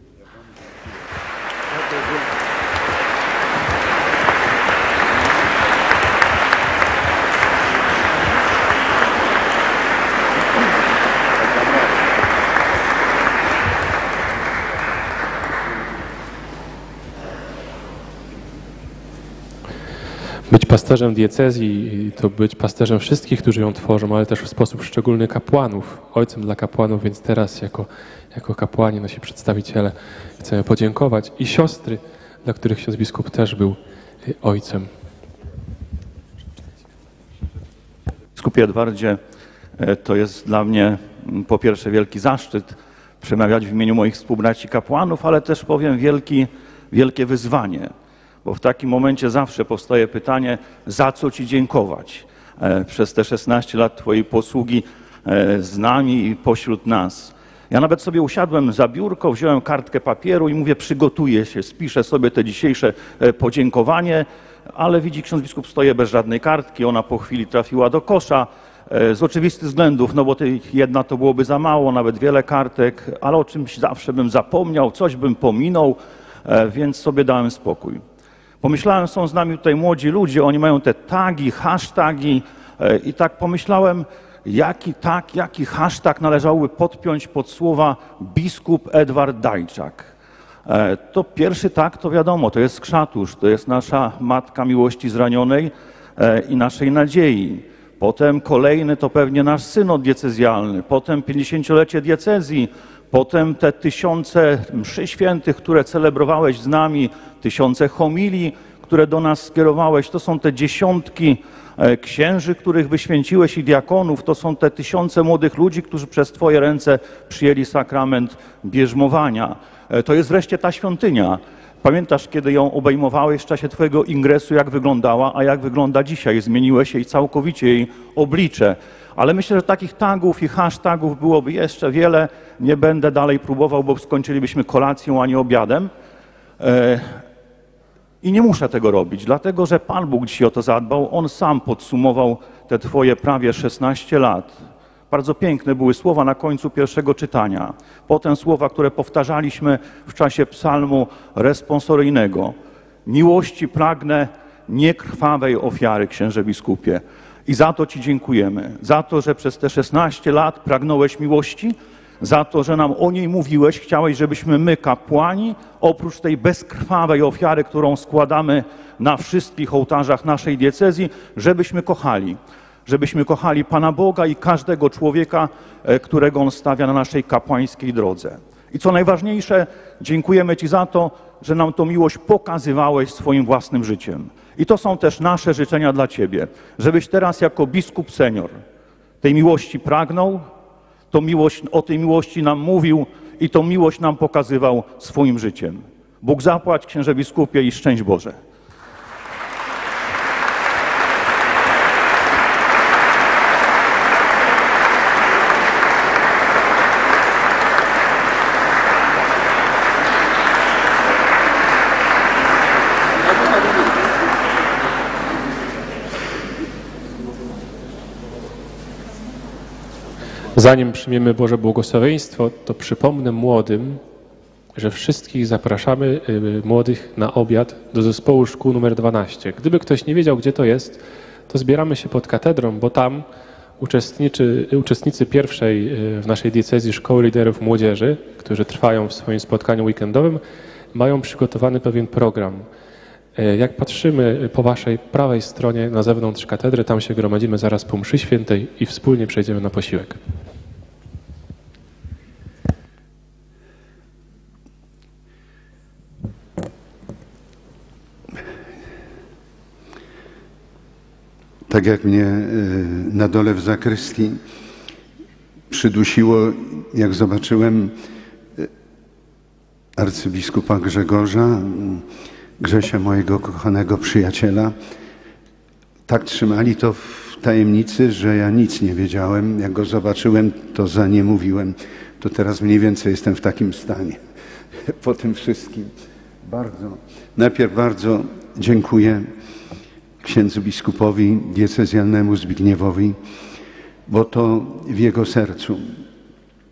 Być pasterzem diecezji to być pasterzem wszystkich, którzy ją tworzą, ale też w sposób szczególny kapłanów, ojcem dla kapłanów, więc teraz jako, jako kapłani, nasi przedstawiciele, chcemy podziękować i siostry, dla których ksiądz biskup też był ojcem. Biskupie Edwardzie, to jest dla mnie po pierwsze wielki zaszczyt przemawiać w imieniu moich współbraci kapłanów, ale też powiem wielki, wielkie wyzwanie. Bo w takim momencie zawsze powstaje pytanie, za co Ci dziękować przez te szesnaście lat Twojej posługi z nami i pośród nas. Ja nawet sobie usiadłem za biurko, wziąłem kartkę papieru i mówię, przygotuję się, spiszę sobie te dzisiejsze podziękowanie, ale widzi ksiądz biskup, stoję bez żadnej kartki, ona po chwili trafiła do kosza. Z oczywistych względów, no bo jedna to byłoby za mało, nawet wiele kartek, ale o czymś zawsze bym zapomniał, coś bym pominął, więc sobie dałem spokój. Pomyślałem, są z nami tutaj młodzi ludzie, oni mają te tagi, hasztagi i tak pomyślałem, jaki tag, jaki hashtag należałoby podpiąć pod słowa biskup Edward Dajczak. To pierwszy tag, to wiadomo, to jest Skrzatusz, to jest nasza Matka Miłości Zranionej i naszej nadziei. Potem kolejny to pewnie nasz synod diecezjalny, potem pięćdziesięciolecie diecezji, potem te tysiące mszy świętych, które celebrowałeś z nami, tysiące homilii, które do nas skierowałeś, to są te dziesiątki księży, których wyświęciłeś i diakonów, to są te tysiące młodych ludzi, którzy przez Twoje ręce przyjęli sakrament bierzmowania. To jest wreszcie ta świątynia. Pamiętasz, kiedy ją obejmowałeś w czasie Twojego ingresu, jak wyglądała, a jak wygląda dzisiaj? Zmieniłeś jej całkowicie, jej oblicze. Ale myślę, że takich tagów i hashtagów byłoby jeszcze wiele. Nie będę dalej próbował, bo skończylibyśmy kolacją, a nie obiadem. I nie muszę tego robić, dlatego że Pan Bóg dzisiaj o to zadbał. On sam podsumował te Twoje prawie szesnaście lat. Bardzo piękne były słowa na końcu pierwszego czytania. Potem słowa, które powtarzaliśmy w czasie psalmu responsoryjnego. Miłości pragnę, nie krwawej ofiary, księże biskupie. I za to Ci dziękujemy. Za to, że przez te szesnaście lat pragnąłeś miłości, za to, że nam o niej mówiłeś, chciałeś, żebyśmy my, kapłani, oprócz tej bezkrwawej ofiary, którą składamy na wszystkich ołtarzach naszej diecezji, żebyśmy kochali. Żebyśmy kochali Pana Boga i każdego człowieka, którego On stawia na naszej kapłańskiej drodze. I co najważniejsze, dziękujemy Ci za to, że nam tą miłość pokazywałeś swoim własnym życiem. I to są też nasze życzenia dla Ciebie, żebyś teraz jako biskup senior tej miłości pragnął, tą miłość, o tej miłości nam mówił i tą miłość nam pokazywał swoim życiem. Bóg zapłać, księże biskupie, i szczęść Boże. Zanim przyjmiemy Boże błogosławieństwo, to przypomnę młodym, że wszystkich zapraszamy młodych na obiad do zespołu szkół numer dwanaście. Gdyby ktoś nie wiedział, gdzie to jest, to zbieramy się pod katedrą, bo tam uczestniczy, uczestnicy pierwszej w naszej diecezji Szkoły Liderów Młodzieży, którzy trwają w swoim spotkaniu weekendowym, mają przygotowany pewien program. Jak patrzymy po waszej prawej stronie na zewnątrz katedry, tam się gromadzimy zaraz po mszy świętej i wspólnie przejdziemy na posiłek. Tak jak mnie na dole w zakrystii przydusiło, jak zobaczyłem arcybiskupa Grzegorza, Grzesia, mojego kochanego przyjaciela. Tak trzymali to w tajemnicy, że ja nic nie wiedziałem. Jak go zobaczyłem, to za nie mówiłem. To teraz mniej więcej jestem w takim stanie po tym wszystkim. Bardzo, najpierw bardzo dziękuję księdzu biskupowi diecezjalnemu Zbigniewowi, bo to w jego sercu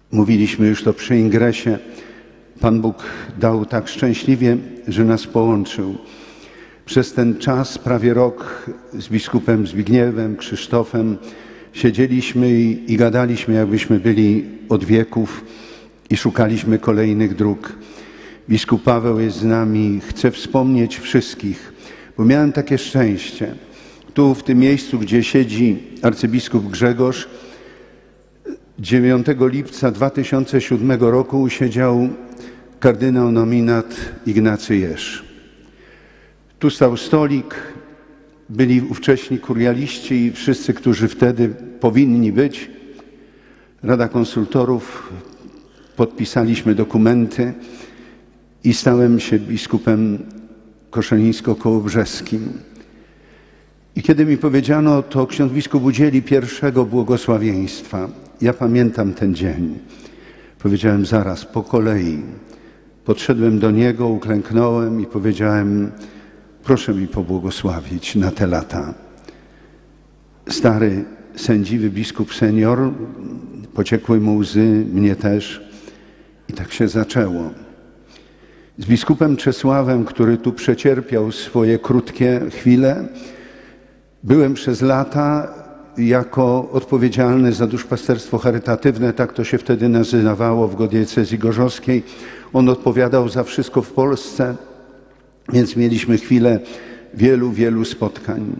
Mówiliśmy już to przy ingresie. Pan Bóg dał tak szczęśliwie, że nas połączył. Przez ten czas, prawie rok, z biskupem Zbigniewem, Krzysztofem siedzieliśmy i, i gadaliśmy, jakbyśmy byli od wieków i szukaliśmy kolejnych dróg. Biskup Paweł jest z nami, chcę wspomnieć wszystkich, bo miałem takie szczęście. Tu, w tym miejscu, gdzie siedzi arcybiskup Grzegorz, dziewiątego lipca dwa tysiące siódmego roku siedział kardynał nominat Ignacy Jerz. Tu stał stolik, byli ówcześni kurialiści i wszyscy, którzy wtedy powinni być. Rada Konsultorów, podpisaliśmy dokumenty i stałem się biskupem koszalińsko-kołobrzeskim. I kiedy mi powiedziano, to ksiądz biskup udzieli pierwszego błogosławieństwa. Ja pamiętam ten dzień. Powiedziałem zaraz, po kolei. Podszedłem do niego, uklęknąłem i powiedziałem, proszę mi pobłogosławić na te lata. Stary, sędziwy biskup senior, pociekły mu łzy, mnie też. I tak się zaczęło. Z biskupem Czesławem, który tu przecierpiał swoje krótkie chwile, byłem przez lata jako odpowiedzialny za duszpasterstwo charytatywne, tak to się wtedy nazywało w diecezji gorzowskiej. On odpowiadał za wszystko w Polsce, więc mieliśmy chwilę wielu, wielu spotkań.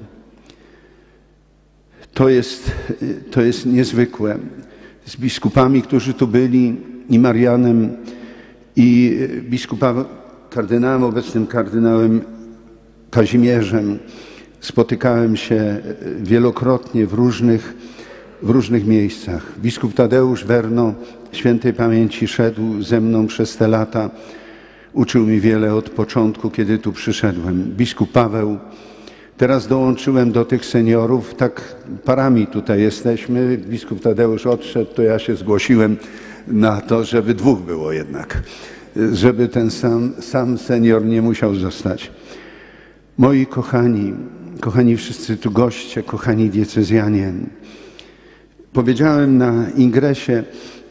To jest, to jest niezwykłe. Z biskupami, którzy tu byli, i Marianem, i biskupem, kardynałem, obecnym kardynałem Kazimierzem, spotykałem się wielokrotnie w różnych, w różnych miejscach. Biskup Tadeusz Werno, świętej pamięci, szedł ze mną przez te lata. Uczył mi wiele od początku, kiedy tu przyszedłem. Biskup Paweł. Teraz dołączyłem do tych seniorów, tak parami tutaj jesteśmy. Biskup Tadeusz odszedł, to ja się zgłosiłem na to, żeby dwóch było jednak. Żeby ten sam, sam senior nie musiał zostać. Moi kochani, kochani wszyscy tu goście, kochani diecezjanie, powiedziałem na ingresie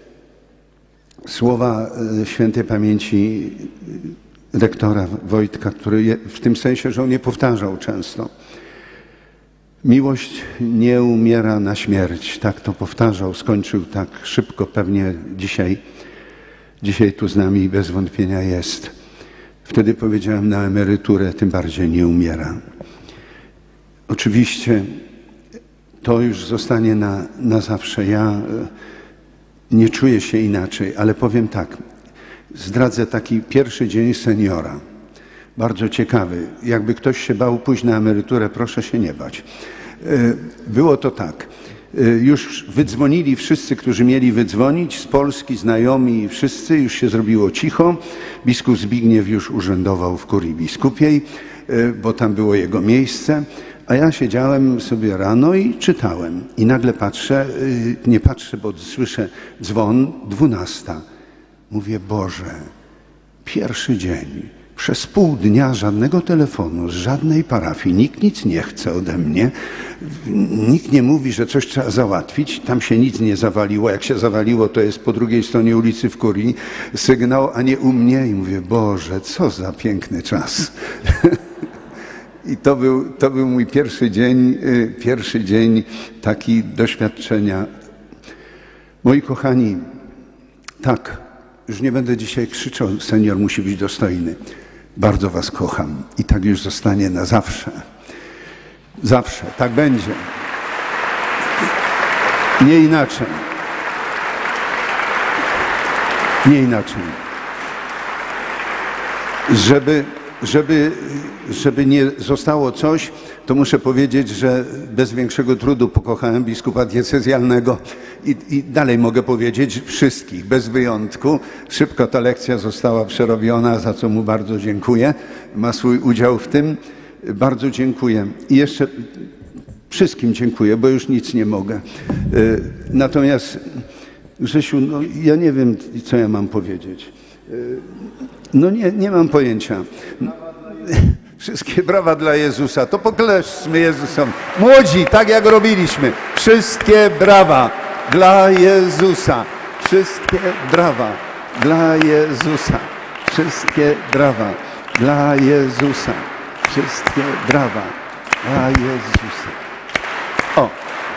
słowa świętej pamięci rektora Wojtka, który w tym sensie, że on nie powtarzał często. Miłość nie umiera na śmierć. Tak to powtarzał, skończył tak szybko, pewnie dzisiaj, dzisiaj tu z nami bez wątpienia jest. Wtedy powiedziałem, na emeryturę tym bardziej nie umiera. Oczywiście to już zostanie na, na zawsze. Ja nie czuję się inaczej, ale powiem tak. Zdradzę taki pierwszy dzień seniora. Bardzo ciekawy. Jakby ktoś się bał pójść na emeryturę, proszę się nie bać. Było to tak. Już wydzwonili wszyscy, którzy mieli wydzwonić, z Polski, znajomi, wszyscy, już się zrobiło cicho. Biskup Zbigniew już urzędował w kurii biskupiej, bo tam było jego miejsce, a ja siedziałem sobie rano i czytałem. I nagle patrzę, nie patrzę, bo słyszę dzwon, dwunasta. Mówię, Boże, pierwszy dzień, przez pół dnia żadnego telefonu, z żadnej parafii, nikt nic nie chce ode mnie, nikt nie mówi, że coś trzeba załatwić, tam się nic nie zawaliło, jak się zawaliło, to jest po drugiej stronie ulicy w kurii sygnał, a nie u mnie. I mówię, Boże, co za piękny czas. I to był, to był mój pierwszy dzień, pierwszy dzień taki doświadczenia. Moi kochani, tak, już nie będę dzisiaj krzyczał, senior musi być dostojny. Bardzo was kocham i tak już zostanie na zawsze. Zawsze, tak będzie. Nie inaczej. Nie inaczej. Żeby, żeby, żeby nie zostało coś, to muszę powiedzieć, że bez większego trudu pokochałem biskupa diecezjalnego i, i dalej mogę powiedzieć wszystkich, bez wyjątku. Szybko ta lekcja została przerobiona, za co mu bardzo dziękuję. Ma swój udział w tym. Bardzo dziękuję. I jeszcze wszystkim dziękuję, bo już nic nie mogę. Natomiast, Grzesiu, no, ja nie wiem, co ja mam powiedzieć. No nie, nie mam pojęcia. Wszystkie brawa dla Jezusa. To pokleszmy Jezusom. Młodzi, tak jak robiliśmy. Wszystkie brawa dla Jezusa. Wszystkie brawa dla Jezusa. Wszystkie brawa dla Jezusa. Wszystkie brawa dla Jezusa. O!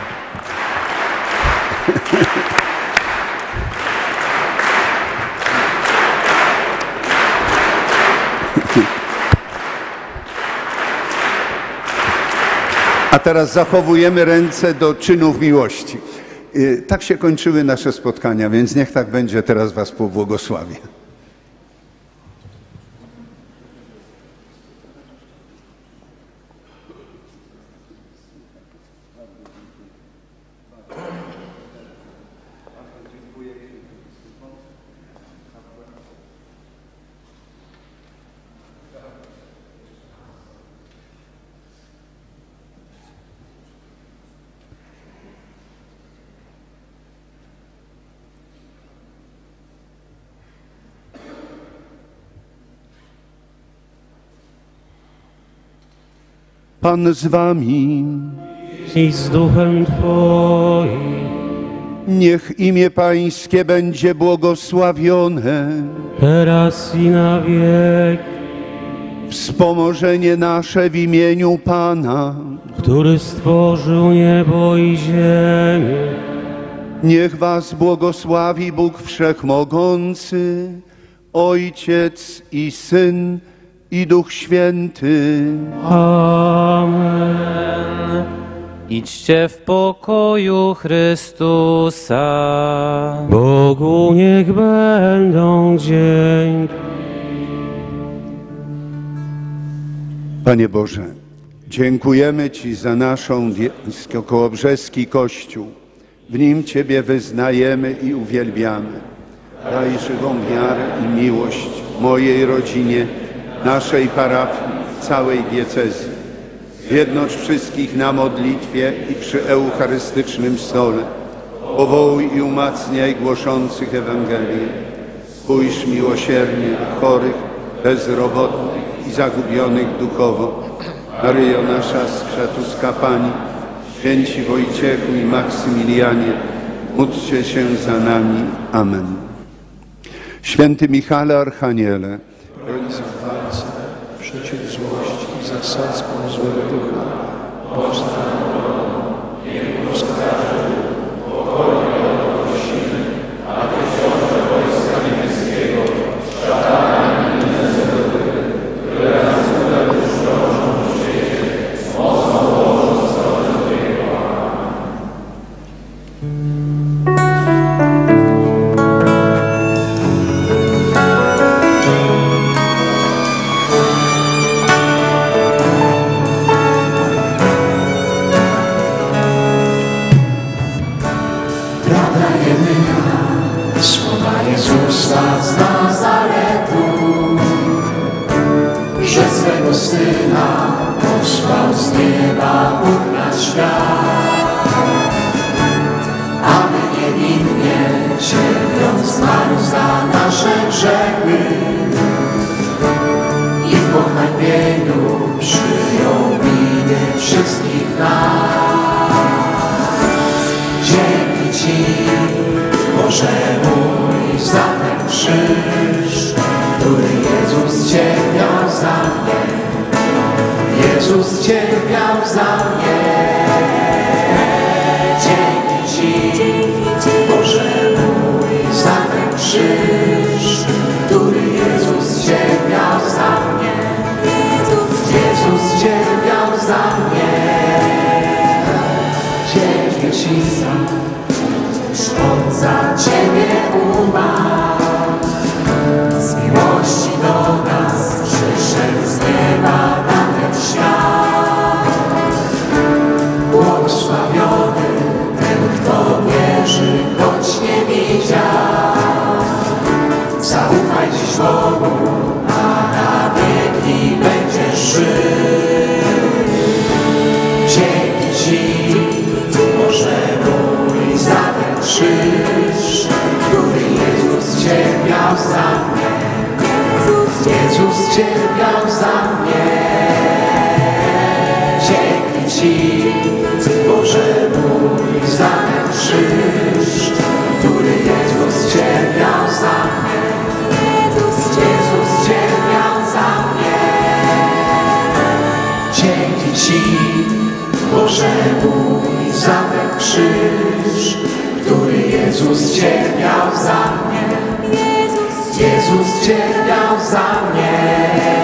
A teraz zachowujemy ręce do czynów miłości. Tak się kończyły nasze spotkania, więc niech tak będzie, teraz was pobłogosławię. Pan z wami i z duchem Twoim. Niech imię Pańskie będzie błogosławione, teraz i na wiek. Wspomożenie nasze w imieniu Pana, który stworzył niebo i ziemię. Niech was błogosławi Bóg Wszechmogący, Ojciec i Syn, i Duch Święty. Amen. Idźcie w pokoju Chrystusa. Bogu niech będą dzięki. Panie Boże, dziękujemy Ci za naszą Kołobrzeski Kościół. W nim Ciebie wyznajemy i uwielbiamy. Daj żywą wiarę i miłość mojej rodzinie, naszej parafii, całej diecezji. Zjednocz wszystkich na modlitwie i przy eucharystycznym stole. Powołuj i umacniaj głoszących Ewangelię. Spójrz miłosiernie na chorych, bezrobotnych i zagubionych duchowo. Maryjo nasza skrzatuska Pani, święci Wojciechu i Maksymilianie, módlcie się za nami. Amen. Święty Michale Archaniele, broń zachwalca przeciw złości i zasadzkom złego ducha, bądź z nami, niech rozkaże, pokornie prosimy, aby książę wojska niebieskiego, szatana i nezbytny, które nas uda już drążą w świecie, mocno położą stronę Twojego. Słowa Jezusa z Nazaretu, że swego Syna posłał z nieba Bóg na świat, aby niewinnie cierpiąc zmarł za nasze grzechy i w pohańbieniu przyjął winę wszystkich nas. Dzięki Ci, Boże mój, za ten krzyż, który Jezus cierpiał za mnie. Jezus cierpiał za mnie. Dzięki Ci, Boże mój, za ten krzyż, który Jezus cierpiał za mnie. Jezus cierpiał za mnie. Dzięki Ci, On za Ciebie umarł, z miłości do nas przyszedł z nieba na ten świat. Błogosławiony ten, kto wierzy, choć nie widział. Zaufaj dziś Bogu, a na wieki będziesz żył. Dzięki Ci, Boże mój, za ten krzyż, który Jezus cierpiał za mnie. Jezus cierpiał za mnie. Dzięki Ci, Boże mój, za ten krzyż, który Jezus krzyż, który Jezus cierpiał za mnie. Jezus cierpiał za mnie.